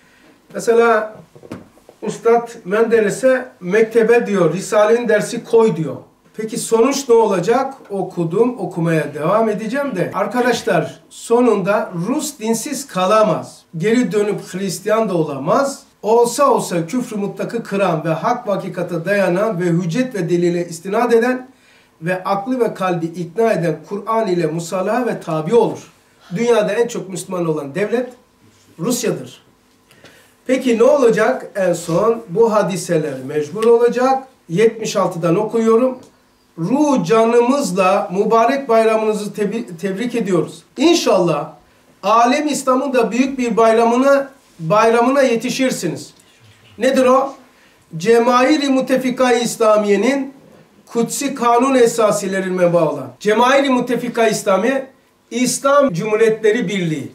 Mesela Üstad Menderes'e mektebe diyor, Risale'nin dersi koy diyor. Peki sonuç ne olacak? Okudum, okumaya devam edeceğim de. Arkadaşlar sonunda Rus dinsiz kalamaz. Geri dönüp Hristiyan da olamaz. Olsa olsa küfrü mutlakı kıran ve hak ve hakikate dayanan ve hüccet ve delile istinad eden ve aklı ve kalbi ikna eden Kur'an ile musallaha ve tabi olur. Dünyada en çok Müslüman olan devlet Rusya'dır. Peki ne olacak? En son bu hadiseler mecbur olacak. yetmiş altıdan okuyorum. Ruh canımızla mübarek bayramınızı tebrik ediyoruz. İnşallah alem İslam'ın da büyük bir bayramına bayramına yetişirsiniz. Nedir o? Cemair-i Mütefika-i İslamiye'nin kutsi kanun esasilerine bağlı. Cemair-i Mütefika-i İslamiye, İslam Cumhuriyetleri Birliği.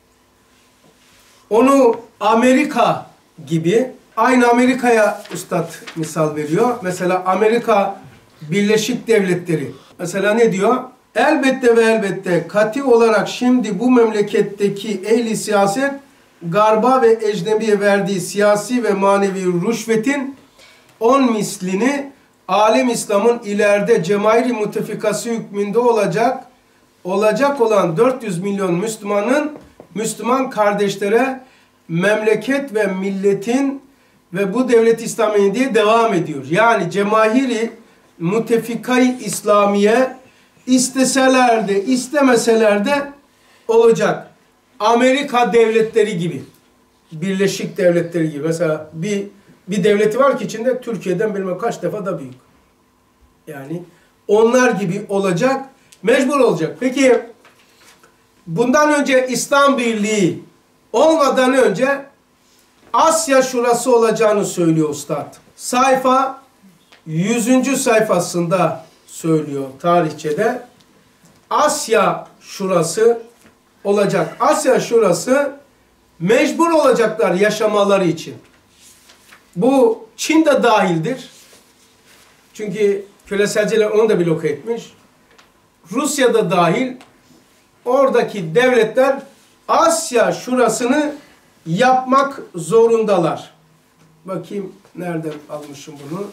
Onu Amerika gibi, aynı Amerika'ya üstad misal veriyor. Mesela Amerika Birleşik Devletleri. Mesela ne diyor? Elbette ve elbette kati olarak şimdi bu memleketteki ehli siyaset Garba ve ecnebiye verdiği siyasi ve manevi rüşvetin on mislini alem İslam'ın ileride cemair-i mütefikası hükmünde olacak olacak olan dört yüz milyon Müslümanın Müslüman kardeşlere memleket ve milletin ve bu devlet İslamiye diye devam ediyor. Yani cemaahiri mütefikayı İslamiye isteseler de istemeseler de olacak. Amerika devletleri gibi, Birleşik Devletleri gibi. Mesela bir bir devleti var ki içinde Türkiye'den bilmem kaç defa da büyük. Yani onlar gibi olacak, mecbur olacak. Peki bundan önce İslam Birliği olmadan önce Asya Şurası olacağını söylüyor Üstad. Sayfa yüzüncü sayfasında söylüyor tarihçede. Asya Şurası olacak. Asya Şurası mecbur olacaklar yaşamaları için. Bu Çin de dahildir. Çünkü küreselciler onu da bloke etmiş. Rusya da dahil. Oradaki devletler Asya Şurası'nı yapmak zorundalar. Bakayım nereden almışım bunu.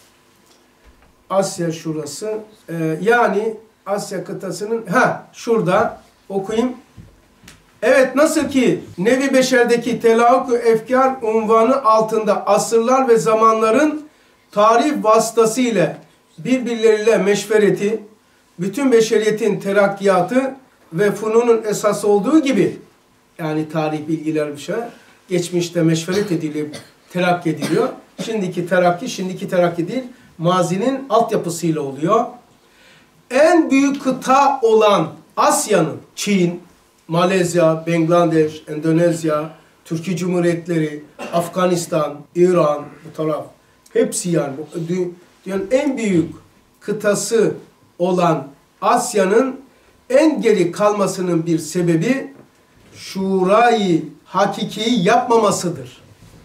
Asya şurası. Ee, yani Asya kıtasının, ha şurada okuyayım. Evet, nasıl ki nevi beşerdeki telakü efkar unvanı altında asırlar ve zamanların tarih vasıtasıyla birbirleriyle meşvereti, bütün beşeriyetin terakkiyatı ve fununun esası olduğu gibi, yani tarih bilgiler bir şey, geçmişte meşveret edilip terakki ediliyor. Şimdiki terakki, şimdiki terakki değil, mazinin altyapısıyla oluyor. En büyük kıta olan Asya'nın, Çin, Malezya, Bangladeş, Endonezya, Türkiye Cumhuriyetleri, Afganistan, İran, bu taraf, hepsi yani dünyanın en büyük kıtası olan Asya'nın en geri kalmasının bir sebebi şurayı hakikiyi yapmamasıdır.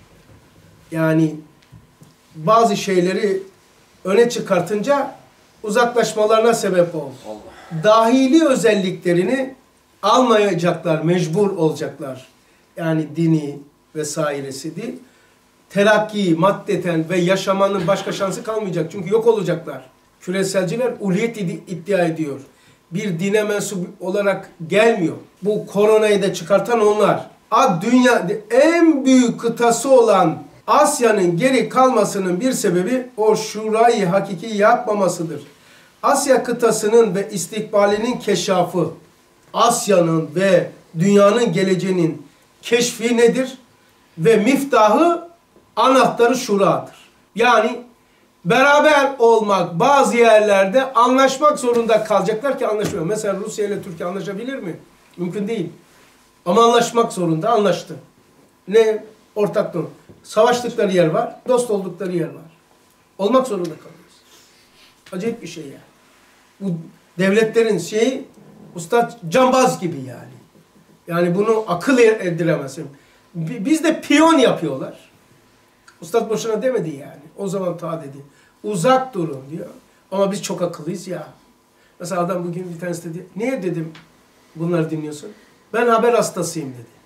Yani bazı şeyleri öne çıkartınca uzaklaşmalarına sebep oldu. Dahili özelliklerini almayacaklar, mecbur olacaklar. Yani dini vesairesi değil. Terakki, maddeten ve yaşamanın başka şansı kalmayacak. Çünkü yok olacaklar. Küreselciler uluyet iddia ediyor. Bir dine mensup olarak gelmiyor. Bu koronayı da çıkartan onlar. Dünya en büyük kıtası olan Asya'nın geri kalmasının bir sebebi o şurayı hakiki yapmamasıdır. Asya kıtasının ve istikbalinin keşafı, Asya'nın ve dünyanın geleceğinin keşfi nedir? Ve miftahı, anahtarı şuradır. Yani beraber olmak, bazı yerlerde anlaşmak zorunda kalacaklar ki anlaşmıyor. Mesela Rusya ile Türkiye anlaşabilir mi? Mümkün değil. Ama anlaşmak zorunda, anlaştı. Ne? Ortak durum. Savaştıkları yer var, dost oldukları yer var. Olmak zorunda kalıyoruz. Acayip bir şey yani. Bu devletlerin şeyi, Ustad cambaz gibi yani. Yani bunu akıl erdiremezsin. Bizde piyon yapıyorlar. Ustad boşuna demedi yani. O zaman ta dedi. Uzak durun diyor. Ama biz çok akıllıyız ya. Mesela adam bugün bir tanesi dedi. Niye dedim bunları dinliyorsun? Ben haber hastasıyım dedi.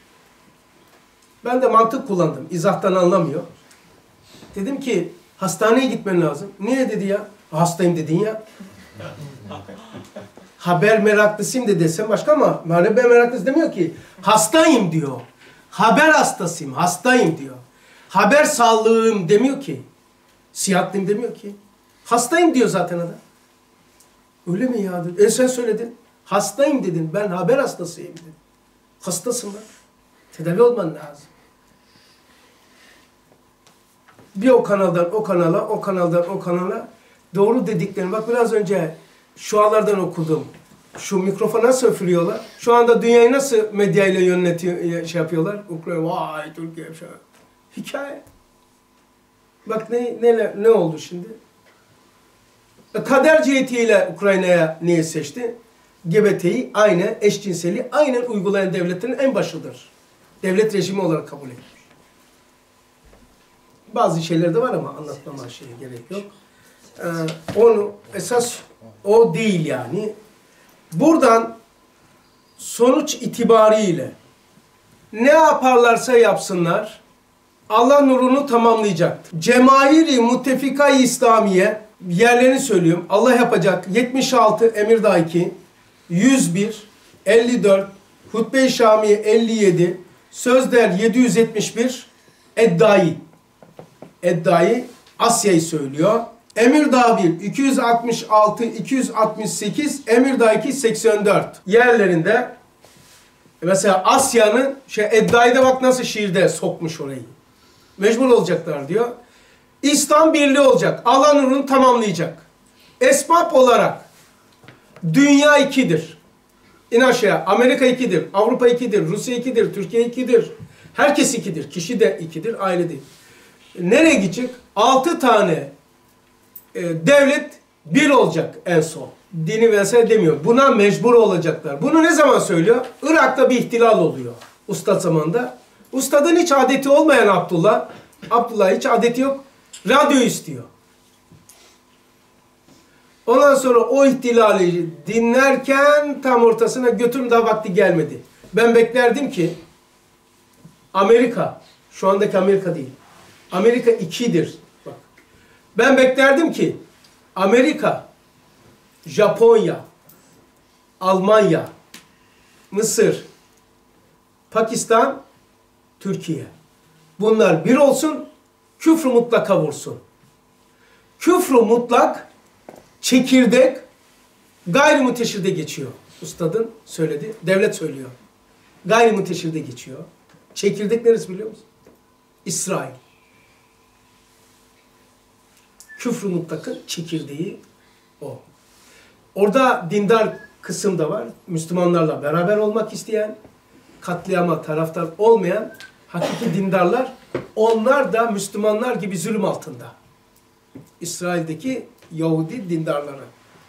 Ben de mantık kullandım. İzahtan anlamıyor. Dedim ki hastaneye gitmen lazım. Niye dedi ya? Hastayım dedin ya. Haber meraklısıyım de desem başka ama haber meraklısı demiyor ki. Hastayım diyor. Haber hastasıyım, hastayım diyor. Haber sağlığım demiyor ki. Sihatliyim demiyor ki. Hastayım diyor zaten adam. Öyle mi ya? E sen söyledin. Hastayım dedin. Ben haber hastasıyım dedim. Hastasın lan. Tedavi olman lazım. Bir o kanaldan o kanala, o kanaldan o kanala doğru dediklerini. Bak biraz önce şualardan okudum. Şu mikrofonu nasıl öfürüyorlar? Şu anda dünyayı nasıl medyayla yönetiyor, şey yapıyorlar? Ukrayna, vay Türkiye, şey. Hikaye. Bak ne, ne, ne oldu şimdi? Kader cihetiyle Ukrayna'ya niye seçti? G B T'yi aynı, eşcinseli aynen uygulayan devletlerin en başıdır. Devlet rejimi olarak kabul edilir. Bazı şeyler de var ama anlatmama şeye gerek yok. Ee, onu esas o değil yani. Buradan sonuç itibariyle ne yaparlarsa yapsınlar Allah nurunu tamamlayacaktır. Cemaahiri Muttefika-i İslamiye yerlerini söylüyorum. Allah yapacak. yetmiş altı Emirdağ iki, yüz bir, elli dört, Hutbe-i Şamiye elli yedi, Sözler yedi yüz yetmiş bir, Eddai. Eddai Asya'yı söylüyor. Emirdağ bir iki yüz altmış altı iki yüz altmış sekiz, Emirdağ iki seksen dört yerlerinde mesela Asya'nın şey Eddai'de bak nasıl şiirde sokmuş orayı. Mecbur olacaklar diyor. İslam birliği olacak. Allah nurunu tamamlayacak. Esbab olarak dünya ikidir. İn aşağı. Amerika ikidir. Avrupa ikidir. Rusya ikidir. Türkiye ikidir. Herkes ikidir. Kişi de ikidir. Aile değil. Nereye gidecek? Altı tane e, devlet bir olacak en son. Dini vesaire demiyor. Buna mecbur olacaklar. Bunu ne zaman söylüyor? Irak'ta bir ihtilal oluyor. Ustad zamanında. Ustadın hiç adeti olmayan Abdullah, Abdullah hiç adeti yok. Radyo istiyor. Ondan sonra o ihtilali dinlerken tam ortasına götürüm daha vakti gelmedi. Ben beklerdim ki Amerika, şu andaki Amerika değil. Amerika ikidir. Bak. Ben beklerdim ki Amerika, Japonya, Almanya, Mısır, Pakistan, Türkiye. Bunlar bir olsun, küfrü mutlaka vursun. Küfrü mutlak, çekirdek, gayrimuteşhirde geçiyor. Ustadın söyledi, devlet söylüyor. Gayrimuteşhirde geçiyor. Çekirdek neresi biliyor musun? İsrail. Küfrü mutlakın çekirdeği o. Orada dindar kısım da var. Müslümanlarla beraber olmak isteyen, katliama taraftar olmayan hakiki dindarlar, onlar da Müslümanlar gibi zulüm altında. İsrail'deki Yahudi dindarları.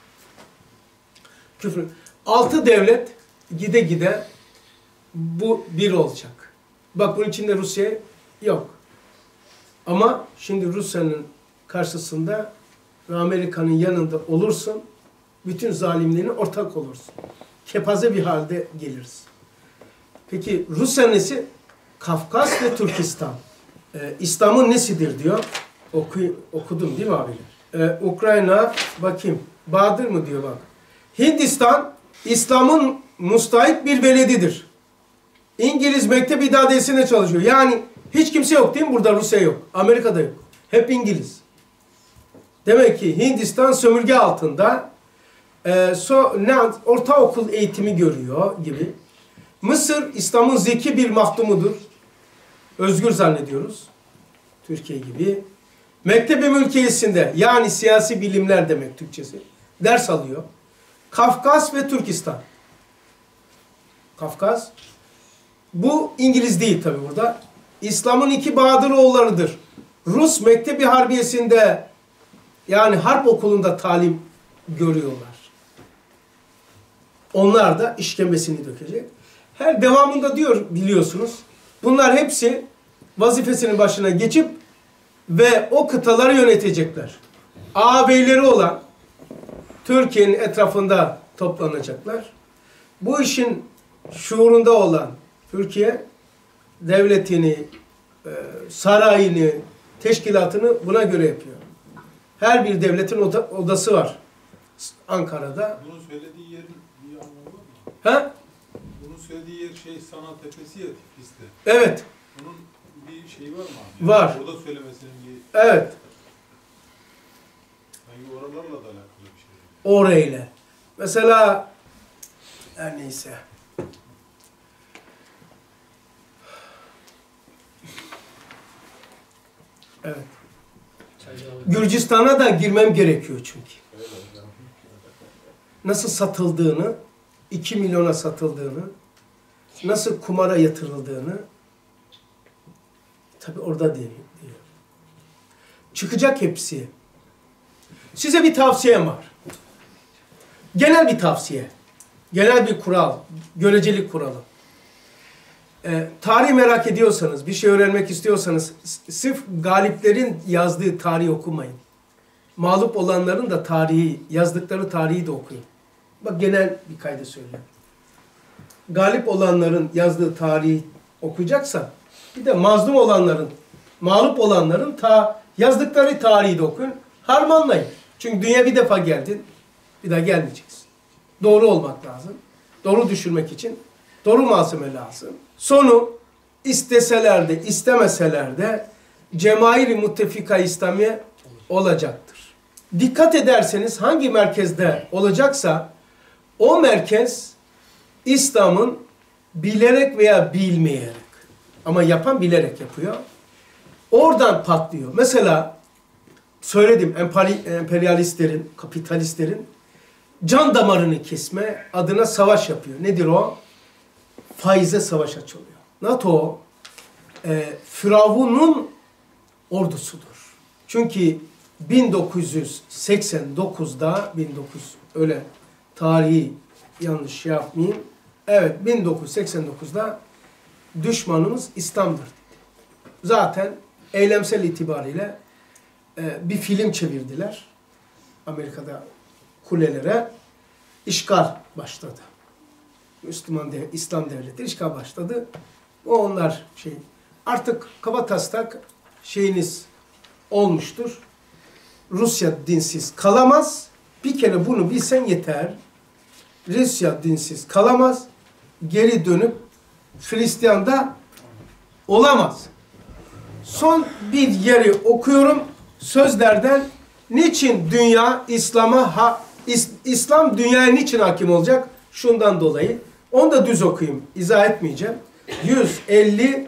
Küfür. Altı devlet gide gide bu bir olacak. Bak bunun içinde Rusya yok. Ama şimdi Rusya'nın karşısında ve Amerika'nın yanında olursun, bütün zalimliğine ortak olursun. Kepaze bir halde geliriz. Peki Rusya nesi? Kafkas ve Türkistan. Ee, İslam'ın nesidir diyor. Oku, okudum değil mi abiler? Ee, Ukrayna, bakayım. Bahadır mı diyor bak. Hindistan, İslam'ın müstahit bir beledidir. İngiliz mektep idaresine çalışıyor. Yani hiç kimse yok değil mi? Burada Rusya yok. Amerika'da yok. Hep İngiliz. Demek ki Hindistan sömürge altında e, so, ne, ortaokul eğitimi görüyor gibi. Mısır, İslam'ın zeki bir mahdumudur. Özgür zannediyoruz. Türkiye gibi. Mektebi mülkiyesinde, yani siyasi bilimler demek Türkçesi, ders alıyor. Kafkas ve Türkistan. Kafkas. Bu İngiliz değil tabi burada. İslam'ın iki Bahadıroğullarıdır. Rus Mektebi Harbiyesi'nde, yani harp okulunda talim görüyorlar. Onlar da işkembesini dökecek. Her devamında diyor biliyorsunuz. Bunlar hepsi vazifesinin başına geçip ve o kıtaları yönetecekler. Ağabeyleri olan Türkiye'nin etrafında toplanacaklar. Bu işin şuurunda olan Türkiye devletini, sarayını, teşkilatını buna göre yapıyor. Her bir devletin oda, odası var. Ankara'da. Bunun söylediği yerin bir anlamı var mı? Ha? Bunun söylediği yer şey Sanat Tepesi ya Tiflis'te. Evet. Bunun bir şeyi var mı abi? Var. Orada söylemesinin bir... Evet. Sanki oralarla da alakalı bir şey. Orayla. Mesela her neyse. Evet. Gürcistan'a da girmem gerekiyor çünkü. Nasıl satıldığını, iki milyona satıldığını, nasıl kumara yatırıldığını tabi orada diyor. Çıkacak hepsi. Size bir tavsiyem var. Genel bir tavsiye. Genel bir kural. Görecelik kuralı. Ee, tarih merak ediyorsanız, bir şey öğrenmek istiyorsanız sırf galiplerin yazdığı tarihi okumayın. Mağlup olanların da tarihi, yazdıkları tarihi de okuyun. Bak genel bir kayda söylüyorum. Galip olanların yazdığı tarihi okuyacaksa bir de mazlum olanların, mağlup olanların ta yazdıkları tarihi de okuyun. Harmanlayın. Çünkü dünya bir defa geldin, bir daha gelmeyeceksin. Doğru olmak lazım. Doğru düşürmek için doğru malzeme lazım. Sonu isteseler de istemeseler de Cemair-i Muttefika İslamiye olacaktır. Dikkat ederseniz hangi merkezde olacaksa o merkez İslam'ın bilerek veya bilmeyerek ama yapan bilerek yapıyor. Oradan patlıyor. Mesela söyledim emperyalistlerin, kapitalistlerin can damarını kesme adına savaş yapıyor. Nedir o? Faize savaş açılıyor. NATO e, Firavun'un ordusudur. Çünkü bin dokuz yüz seksen dokuzda bin dokuz yüz öyle tarihi yanlış şey yapmayayım. Evet bin dokuz yüz seksen dokuzda düşmanımız İslam'dır dedi. Zaten eylemsel itibariyle e, bir film çevirdiler. Amerika'da kulelere işgal başladı. Müslüman dev, İslam devletleri işgal başladı. O onlar şey. artık kabataslak şeyiniz olmuştur. Rusya dinsiz kalamaz. Bir kere bunu bilsen yeter. Rusya dinsiz kalamaz. Geri dönüp Hristiyan da olamaz. Son bir yeri okuyorum. Sözlerden niçin dünya İslam'a ha, İs, İslam dünyaya niçin hakim olacak? Şundan dolayı. Onu da düz okuyayım. İzah etmeyeceğim. yüz elli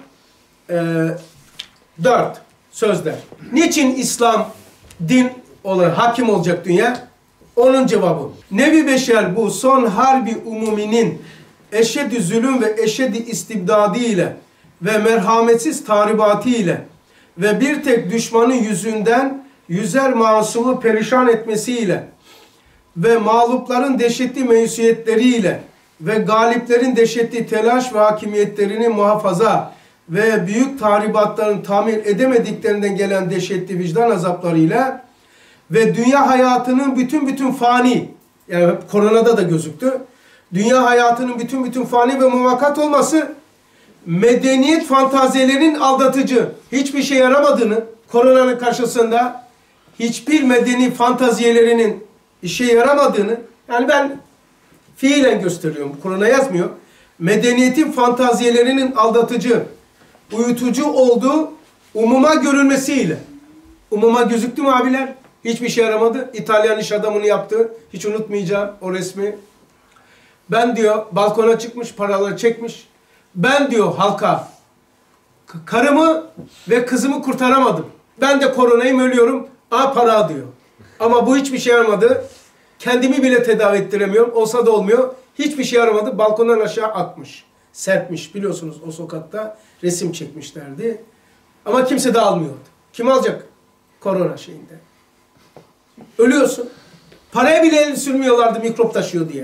dört sözler. Niçin İslam din olarak hakim olacak dünya? Onun cevabı. Nevi beşer bu son harbi umuminin eşeddi zulüm ve eşeddi istibdadi ile ve merhametsiz tahribatı ile ve bir tek düşmanı yüzünden yüzer masumu perişan etmesiyle ve mağlupların dehşetli meyusiyetleriyle ve galiplerin dehşetli telaş ve hakimiyetlerini muhafaza ve büyük tahribatların tamir edemediklerinden gelen dehşetli vicdan azaplarıyla ve dünya hayatının bütün bütün fani, yani koronada da gözüktü, dünya hayatının bütün bütün fani ve muvakkat olması medeniyet fantazilerinin aldatıcı, hiçbir şey yaramadığını, koronanın karşısında hiçbir medeni fantaziyelerinin işe yaramadığını, yani ben fiilen gösteriyorum, korona yazmıyor, medeniyetin fantaziyelerinin aldatıcı, uyutucu olduğu umuma görülmesiyle. Umuma gözüktü mü abiler? Hiçbir şey yaramadı. İtalyan iş adamını yaptı. Hiç unutmayacağım o resmi. Ben diyor balkona çıkmış, paraları çekmiş. Ben diyor halka karımı ve kızımı kurtaramadım. Ben de koronayım, ölüyorum. Aa para diyor. Ama bu hiçbir şey yaramadı. Kendimi bile tedavi ettiremiyorum. Olsa da olmuyor. Hiçbir şey yaramadı. Balkondan aşağı atmış. Serpmiş. Biliyorsunuz o sokakta resim çekmişlerdi. Ama kimse de almıyordu. Kim alacak? Korona şeyinde. Ölüyorsun. Paraya bile elini sürmüyorlardı mikrop taşıyor diye.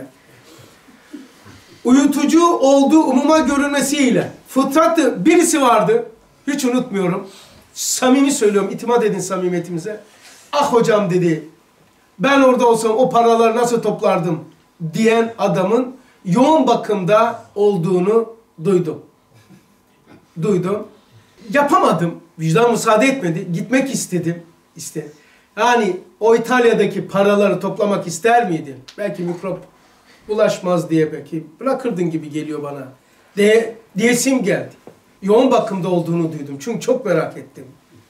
Uyutucu olduğu umuma görülmesiyle fıtratı birisi vardı. Hiç unutmuyorum. Samimi söylüyorum. İtimat edin samimiyetimize. Ah hocam dedi. Ben orada olsam o paraları nasıl toplardım diyen adamın yoğun bakımda olduğunu duydum. Duydum. Yapamadım. Vicdan müsaade etmedi. Gitmek istedim. İşte. Yani o İtalya'daki paraları toplamak ister miydin? Belki mikrop bulaşmaz diye belki bırakırdın gibi geliyor bana. De, diyesim geldi. Yoğun bakımda olduğunu duydum. Çünkü çok merak ettim.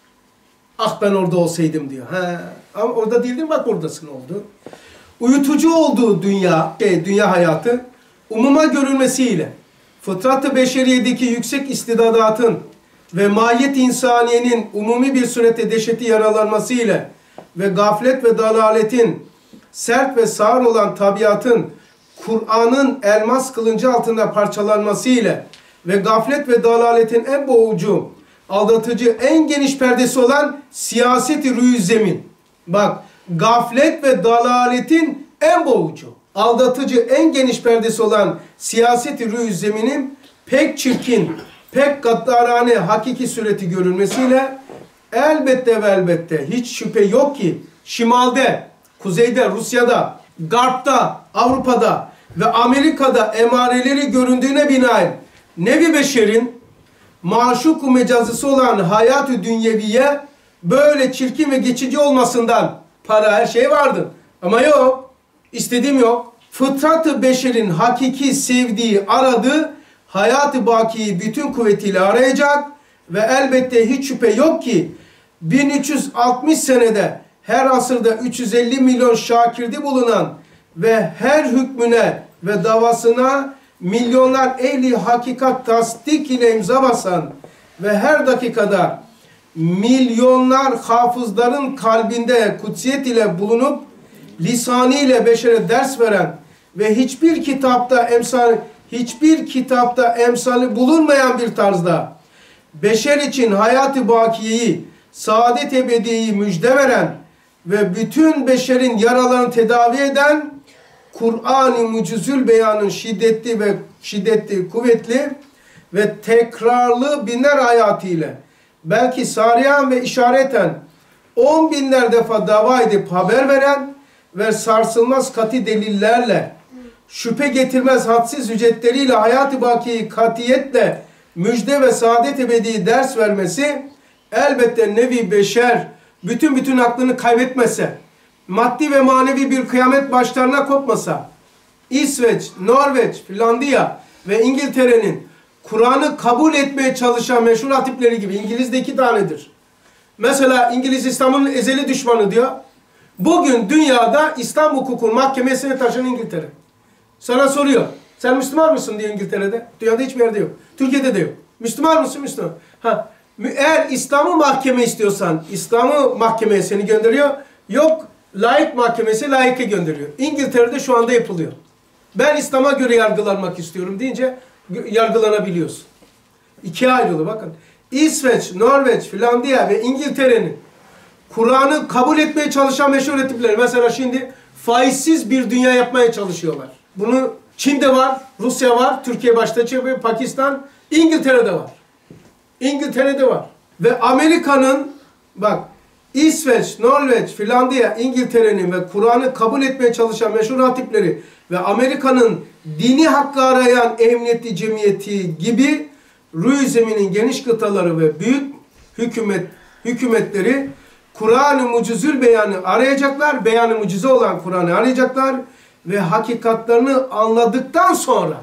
Ah ben orada olsaydım diyor. Ha, ama orada değildin, bak oradasın oldu. Uyutucu olduğu dünya, şey, dünya hayatı umuma görülmesiyle fıtrat-ı beşeriyedeki yüksek istidadatın ve mahiyet insaniyenin umumi bir surette dehşeti yaralanmasıyla ve gaflet ve dalaletin sert ve sağır olan tabiatın Kur'an'ın elmas kılıncı altında parçalanmasıyla ve gaflet ve dalaletin en boğucu, aldatıcı, en geniş perdesi olan siyaseti rüyü zemin. Bak, gaflet ve dalaletin en boğucu, aldatıcı, en geniş perdesi olan siyaseti rüyü zeminin pek çirkin, pek gaddarane hakiki sureti görülmesiyle elbette ve elbette hiç şüphe yok ki şimalde, kuzeyde, Rusya'da, Garp'ta, Avrupa'da ve Amerika'da emareleri göründüğüne binaen nevi beşerin maşuk-u mecazısı olan hayat-ı dünyeviye böyle çirkin ve geçici olmasından para her şey vardı. Ama yok. İstediğim yok. Fıtrat-ı beşerin hakiki sevdiği, aradığı hayat-ı bakiyi bütün kuvvetiyle arayacak ve elbette hiç şüphe yok ki bin üç yüz altmış senede her asırda üç yüz elli milyon şakirdi bulunan ve her hükmüne ve davasına milyonlar ehli hakikat tasdik ile imza basan ve her dakikada milyonlar hafızların kalbinde kutsiyet ile bulunup lisanı ile beşere ders veren ve hiçbir kitapta emsal hiçbir kitapta emsali bulunmayan bir tarzda beşer için hayat-ı bakiyeyi, saadet ebediyeyi müjde veren ve bütün beşerin yaralarını tedavi eden Kur'an-ı Mucizül Beyan'ın şiddetli ve şiddetli, kuvvetli ve tekrarlı binler ayatıyla belki sariyan ve işareten on binler defa dava edip haber veren ve sarsılmaz kat'i delillerle şüphe getirmez hadsiz hüccetleriyle hayat-ı bakiyi katiyetle müjde ve saadet ebedi ders vermesi, elbette nevi beşer bütün bütün aklını kaybetmese, maddi ve manevi bir kıyamet başlarına kopmasa, İsveç, Norveç, Finlandiya ve İngiltere'nin Kur'an'ı kabul etmeye çalışan meşhur hatipleri gibi, İngiliz'de iki tanedir. Mesela İngiliz İslam'ın ezeli düşmanı diyor. Bugün dünyada İslam hukukun mahkemesine taşıyan İngiltere. Sana soruyor. Sen Müslüman mısın diyor İngiltere'de. Dünyada hiçbir yerde yok. Türkiye'de de yok. Müslüman mısın? Müslüman. Ha, eğer İslam'ı mahkeme istiyorsan İslam'ı mahkemeye seni gönderiyor. Yok laik mahkemesi laike gönderiyor. İngiltere'de şu anda yapılıyor. Ben İslam'a göre yargılanmak istiyorum deyince yargılanabiliyorsun. İkiye ayrılıyor bakın. İsveç, Norveç, Finlandiya ve İngiltere'nin Kur'an'ı kabul etmeye çalışan meşhur hatipleri. Mesela şimdi faizsiz bir dünya yapmaya çalışıyorlar. Bunu Çin'de var, Rusya var, Türkiye başta çıkıyor, Pakistan, İngiltere'de var. İngiltere'de var. Ve Amerika'nın bak İsveç, Norveç, Finlandiya, İngiltere'nin ve Kur'an'ı kabul etmeye çalışan meşhur hatipleri ve Amerika'nın dini hakkı arayan emniyetli cemiyeti gibi Ruh zeminin geniş kıtaları ve büyük hükümet hükümetleri Kur'an-ı Mucizül Beyan'ı arayacaklar, beyanı mucize olan Kur'an'ı arayacaklar ve hakikatlerini anladıktan sonra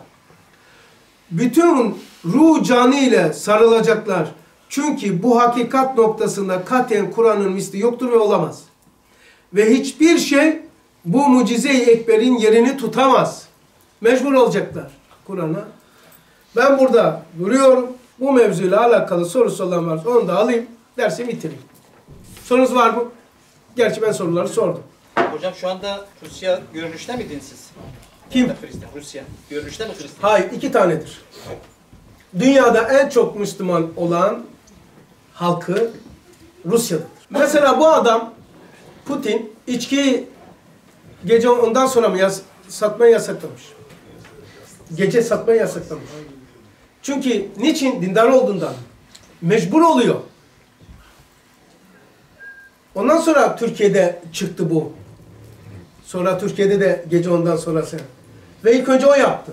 bütün ruh canı ile sarılacaklar. Çünkü bu hakikat noktasında katiyen Kur'an'ın misli yoktur ve olamaz. Ve hiçbir şey bu mucize-i ekberin yerini tutamaz. Mecbur olacaklar Kur'an'a. Ben burada duruyorum. Bu mevzuyla alakalı sorusu olan varsa onu da alayım. Dersi bitireyim. Sorunuz var mı? Gerçi ben soruları sordum. Hocam şu anda Rusya görünüşte mi dinsiz? Kim? Hristiyan. Rusya. Görünüşte mi Hristiyan? Hayır, iki tanedir. Dünyada en çok Müslüman olan halkı Rusya'dadır. Mesela bu adam Putin içkiyi gece ondan sonra mı yas satmayı yasaklamış? Gece satmayı yasaklamış. Çünkü niçin? Dindar olduğundan. Mecbur oluyor. Ondan sonra Türkiye'de çıktı bu. Sonra Türkiye'de de gece ondan sonrası. Ve ilk önce o yaptı.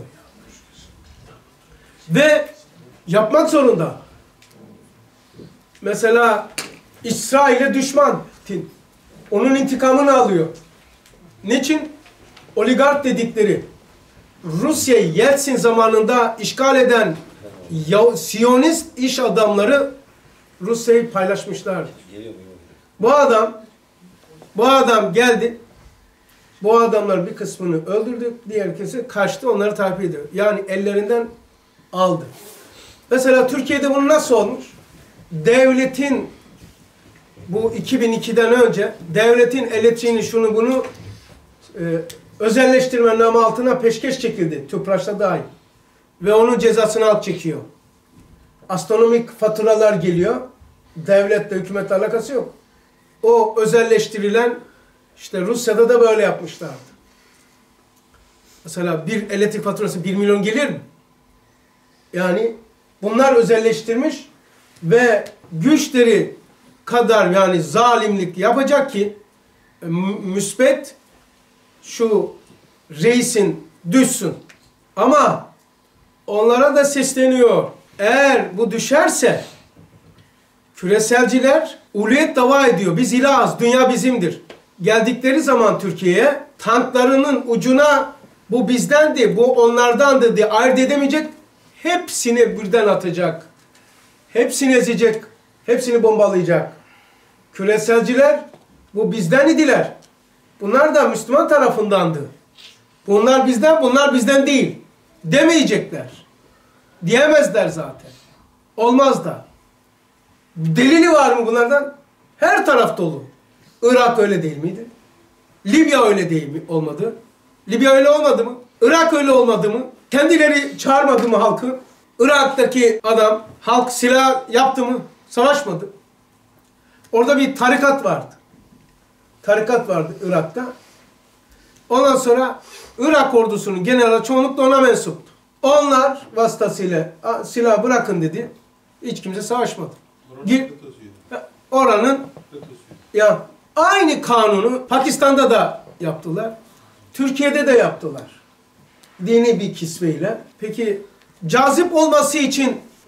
Ve yapmak zorunda. Mesela İsrail'e düşman. Onun intikamını alıyor. Niçin? Oligark dedikleri Rusya'yı Yeltsin zamanında işgal eden Siyonist iş adamları Rusya'yı paylaşmışlar. Bu adam bu adam geldi. Bu adamlar bir kısmını öldürdü. Diğer kısmı kaçtı. Onları takip ediyor. Yani ellerinden aldı. Mesela Türkiye'de bunu nasıl olmuş? Devletin bu iki bin ikiden önce devletin elektriğini şunu bunu e, özelleştirme namı altına peşkeş çekildi. TÜPRAŞ'ta dahil. Ve onun cezasını alıp çekiyor. Astronomik faturalar geliyor. Devletle, hükümetle alakası yok. O özelleştirilen işte Rusya'da da böyle yapmışlardı. Mesela bir elektrik faturası bir milyon gelir mi? Yani bunlar özelleştirmiş ve güçleri kadar yani zalimlik yapacak ki müsbet şu reisin düşsün. Ama onlara da sesleniyor. Eğer bu düşerse küreselciler uluyet dava ediyor. Biz ilahız, dünya bizimdir. Geldikleri zaman Türkiye'ye tanklarının ucuna bu bizdendi, bu onlardandı diye ayırt edemeyecek. Hepsini birden atacak. Hepsini ezecek. Hepsini bombalayacak. Küreselciler bu bizden idiler. Bunlar da Müslüman tarafındandı. Bunlar bizden, bunlar bizden değil. Demeyecekler. Diyemezler zaten. Olmaz da. Delili var mı bunlardan? Her taraf dolu. Irak öyle değil miydi? Libya öyle değil mi? Olmadı. Libya öyle olmadı mı? Irak öyle olmadı mı? Kendileri çağırmadı mı halkı? Irak'taki adam, halk silah yaptı mı? Savaşmadı. Orada bir tarikat vardı. Tarikat vardı Irak'ta. Ondan sonra Irak ordusunun generali çoğunlukla ona mensuptu. Onlar vasıtasıyla silah bırakın dedi. Hiç kimse savaşmadı. Gir, oranın ya aynı kanunu Pakistan'da da yaptılar. Türkiye'de de yaptılar. Dini bir kisveyle. Peki cazip olması için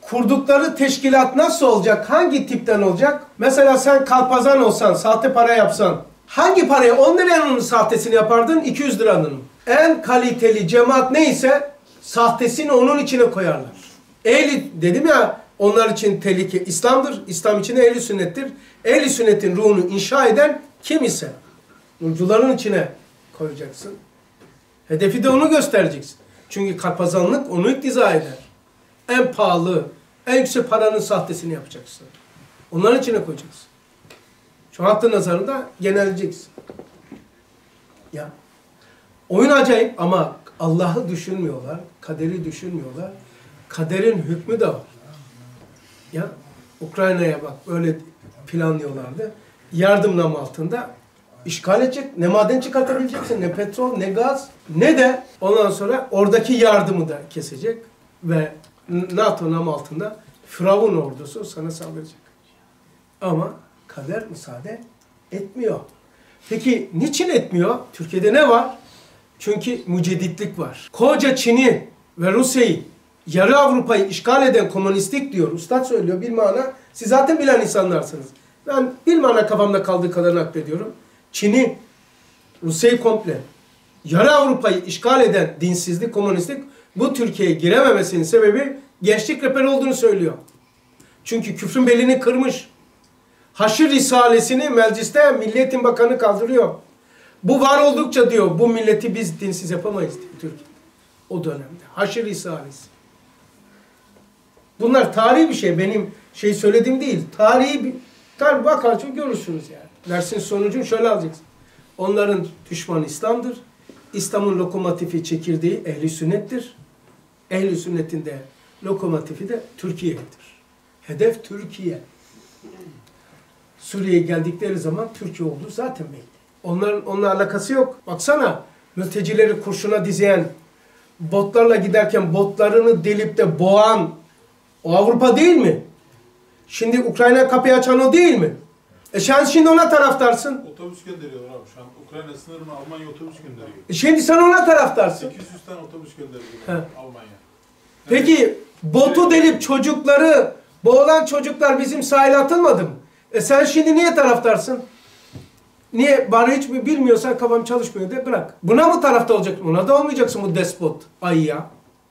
kurdukları teşkilat nasıl olacak? Hangi tipten olacak? Mesela sen kalpazan olsan, sahte para yapsan, hangi parayı on liranın sahtesini yapardın? iki yüz liranın. En kaliteli cemaat neyse sahtesini onun içine koyarlar. Ehli, dedim ya, onlar için tehlike İslam'dır. İslam için ehli sünnettir. Ehli sünnetin ruhunu inşa eden kim ise nurcuların içine koyacaksın. Hedefi de onu göstereceksin. Çünkü kalpazanlık onu iktiza eder. En pahalı, en yüksek paranın sahtesini yapacaksın. Onların içine koyacaksın. Şu hattı nazarında genelleyeceksin. Ya. Oyun acayip ama Allah'ı düşünmüyorlar, kaderi düşünmüyorlar. Kaderin hükmü de var. Ya Ukrayna'ya bak böyle planlıyorlardı. Yardım namı altında işgal edecek. Ne maden çıkartabileceksin, ne petrol, ne gaz, ne de ondan sonra oradaki yardımı da kesecek ve NATO namı altında Firavun ordusu sana saldıracak. Ama kader müsaade etmiyor. Peki niçin etmiyor? Türkiye'de ne var? Çünkü mücedditlik var. Koca Çin'i ve Rusya'yı, yarı Avrupa'yı işgal eden komünistlik diyor. Üstad söylüyor bilmana. Siz zaten bilen insanlarsınız. Ben bilmana kafamda kaldığı kadar naklediyorum. Çin'i, Rusya'yı komple, yarı Avrupa'yı işgal eden dinsizlik, komünistlik bu Türkiye'ye girememesinin sebebi gençlik rehberi olduğunu söylüyor. Çünkü küfrün belini kırmış. Haşr Risalesini mecliste Milliyetin Bakanı kaldırıyor. Bu var oldukça diyor bu milleti biz dinsiz yapamayız diyor Türkiye. O dönemde. Haşr Risalesi. Bunlar tarihi bir şey. Benim şey söylediğim değil. Tarihi bir... Tabi bakarsın görürsünüz yani. Dersin sonucunu şöyle alacaksın. Onların düşmanı İslam'dır. İslam'ın lokomotifi, çekirdeği ehli sünnettir. Ehli sünnetin de lokomotifi de Türkiye'dir. Hedef Türkiye. Suriye'ye geldikleri zaman Türkiye olduğu zaten belli. Onların onunla alakası yok. Baksana mültecileri kurşuna dizeyen, botlarla giderken botlarını delip de boğan o Avrupa değil mi? Şimdi Ukrayna kapıyı açan o değil mi? E sen şimdi ona taraftarsın. Otobüs gönderiyorlar abi şu an. Ukrayna sınırına Almanya otobüs gönderiyor. E şimdi sen ona taraftarsın. sekiz yüz tane otobüs gönderiyor Almanya. Peki botu delip çocukları, boğulan çocuklar bizim sahile atılmadı mı? E sen şimdi niye taraftarsın? Niye? Bana hiç bilmiyorsan kafam çalışmıyor de bırak. Buna mı tarafta olacaksın? Buna da olmayacaksın bu despot ayıya.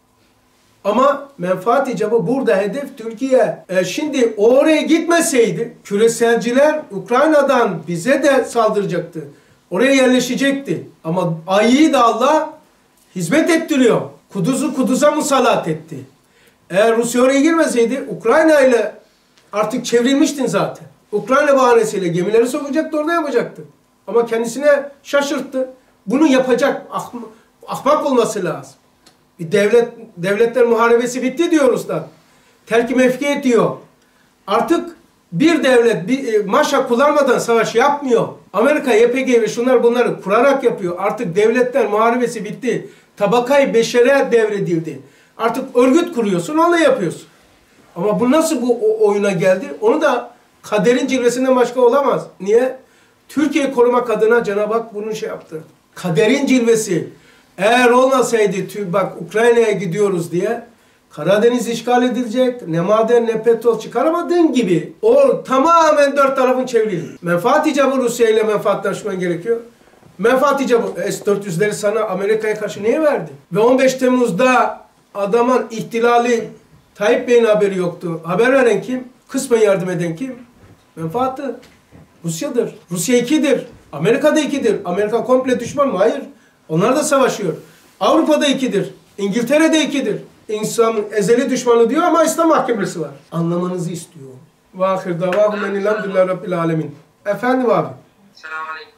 Ama menfaat icabı burada hedef Türkiye. E şimdi oraya gitmeseydi küreselciler Ukrayna'dan bize de saldıracaktı. Oraya yerleşecekti. Ama ayıyı da Allah hizmet ettiriyor. Kuduz'u Kuduz'a musallat etti. Eğer Rusya oraya girmeseydi Ukrayna ile artık çevrilmiştin zaten. Ukrayna bahanesiyle gemileri sokacaktı, orada yapacaktı. Ama kendisine şaşırttı. Bunu yapacak ah, ahmak olması lazım. Bir devlet, devletler muharebesi bitti diyor usta. Terk-i mevki diyor. Artık bir devlet bir, e, maşa kullanmadan savaş yapmıyor. Amerika, Y P G ve şunlar bunları kurarak yapıyor. Artık devletler muharebesi bitti. Tabakayı beşere devredildi. Artık örgüt kuruyorsun, onunla yapıyorsun. Ama bu nasıl bu oyuna geldi? Onu da kaderin cilvesinden başka olamaz. Niye? Türkiye korumak adına Cenab-ı Hak bunu şey yaptı. Kaderin cilvesi. Eğer olmasaydı bak Ukrayna'ya gidiyoruz diye Karadeniz işgal edilecek. Ne maden ne petrol çıkaramadığın gibi o tamamen dört tarafın çevrildi. Menfaat icabı Rusya ile menfaatlaşman gerekiyor. Menfaat icabı S dört yüzleri sana Amerika'ya karşı niye verdi? Ve on beş Temmuz'da adamın ihtilali Tayyip Bey'in haberi yoktu. Haber veren kim? Kısmen yardım eden kim? Menfaatı Rusya'dır. Rusya ikidir. Amerika'da ikidir. Amerika komple düşman mı? Hayır. Onlar da savaşıyor. Avrupa'da ikidir. İngiltere'de ikidir. İnsan ezeli düşmanı diyor ama İslam mahkemesi var. Anlamanızı istiyor. Ve ahir davahum enilhamdülillah rabbil alemin. Efendim abi. Selamünaleyküm.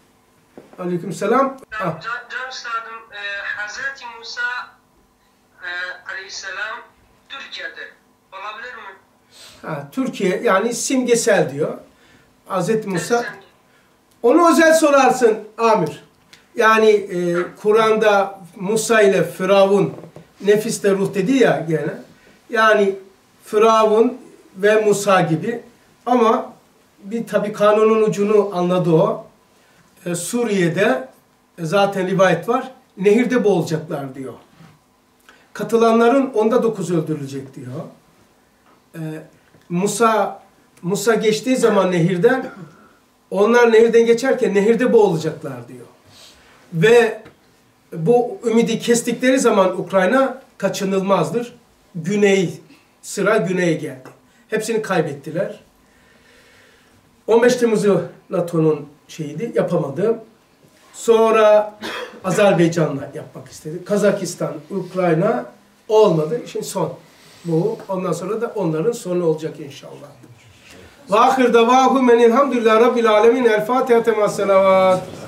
Aleyküm selam. Can, can üstadım, e, Hazreti Musa e, aleyhisselam Türkiye'de olabilir mi? Ha, Türkiye yani simgesel diyor. Hazreti Musa. Sen- Onu özel sorarsın Amir. Yani e, Kur'an'da Musa ile Firavun nefis de ruh dedi ya gene. Yani Firavun ve Musa gibi. Ama bir tabi kanunun ucunu anladı o. E, Suriye'de e, zaten rivayet var. Nehirde boğulacaklar diyor. Katılanların onda dokuz öldürülecek diyor. e, Musa Musa geçtiği zaman nehirden, onlar nehirden geçerken nehirde boğulacaklar diyor. Ve bu ümidi kestikleri zaman Ukrayna kaçınılmazdır. Güney, sıra güneye geldi. Hepsini kaybettiler. on beş Temmuz'u NATO'nun şeyiydi, yapamadı. Sonra Azerbaycan'la yapmak istedi. Kazakistan, Ukrayna olmadı. Şimdi son bu. Ondan sonra da onların sonu olacak inşallah. Ve ahir davahum enilhamdülillah rabbil alemin. El Fatiha temas selavat.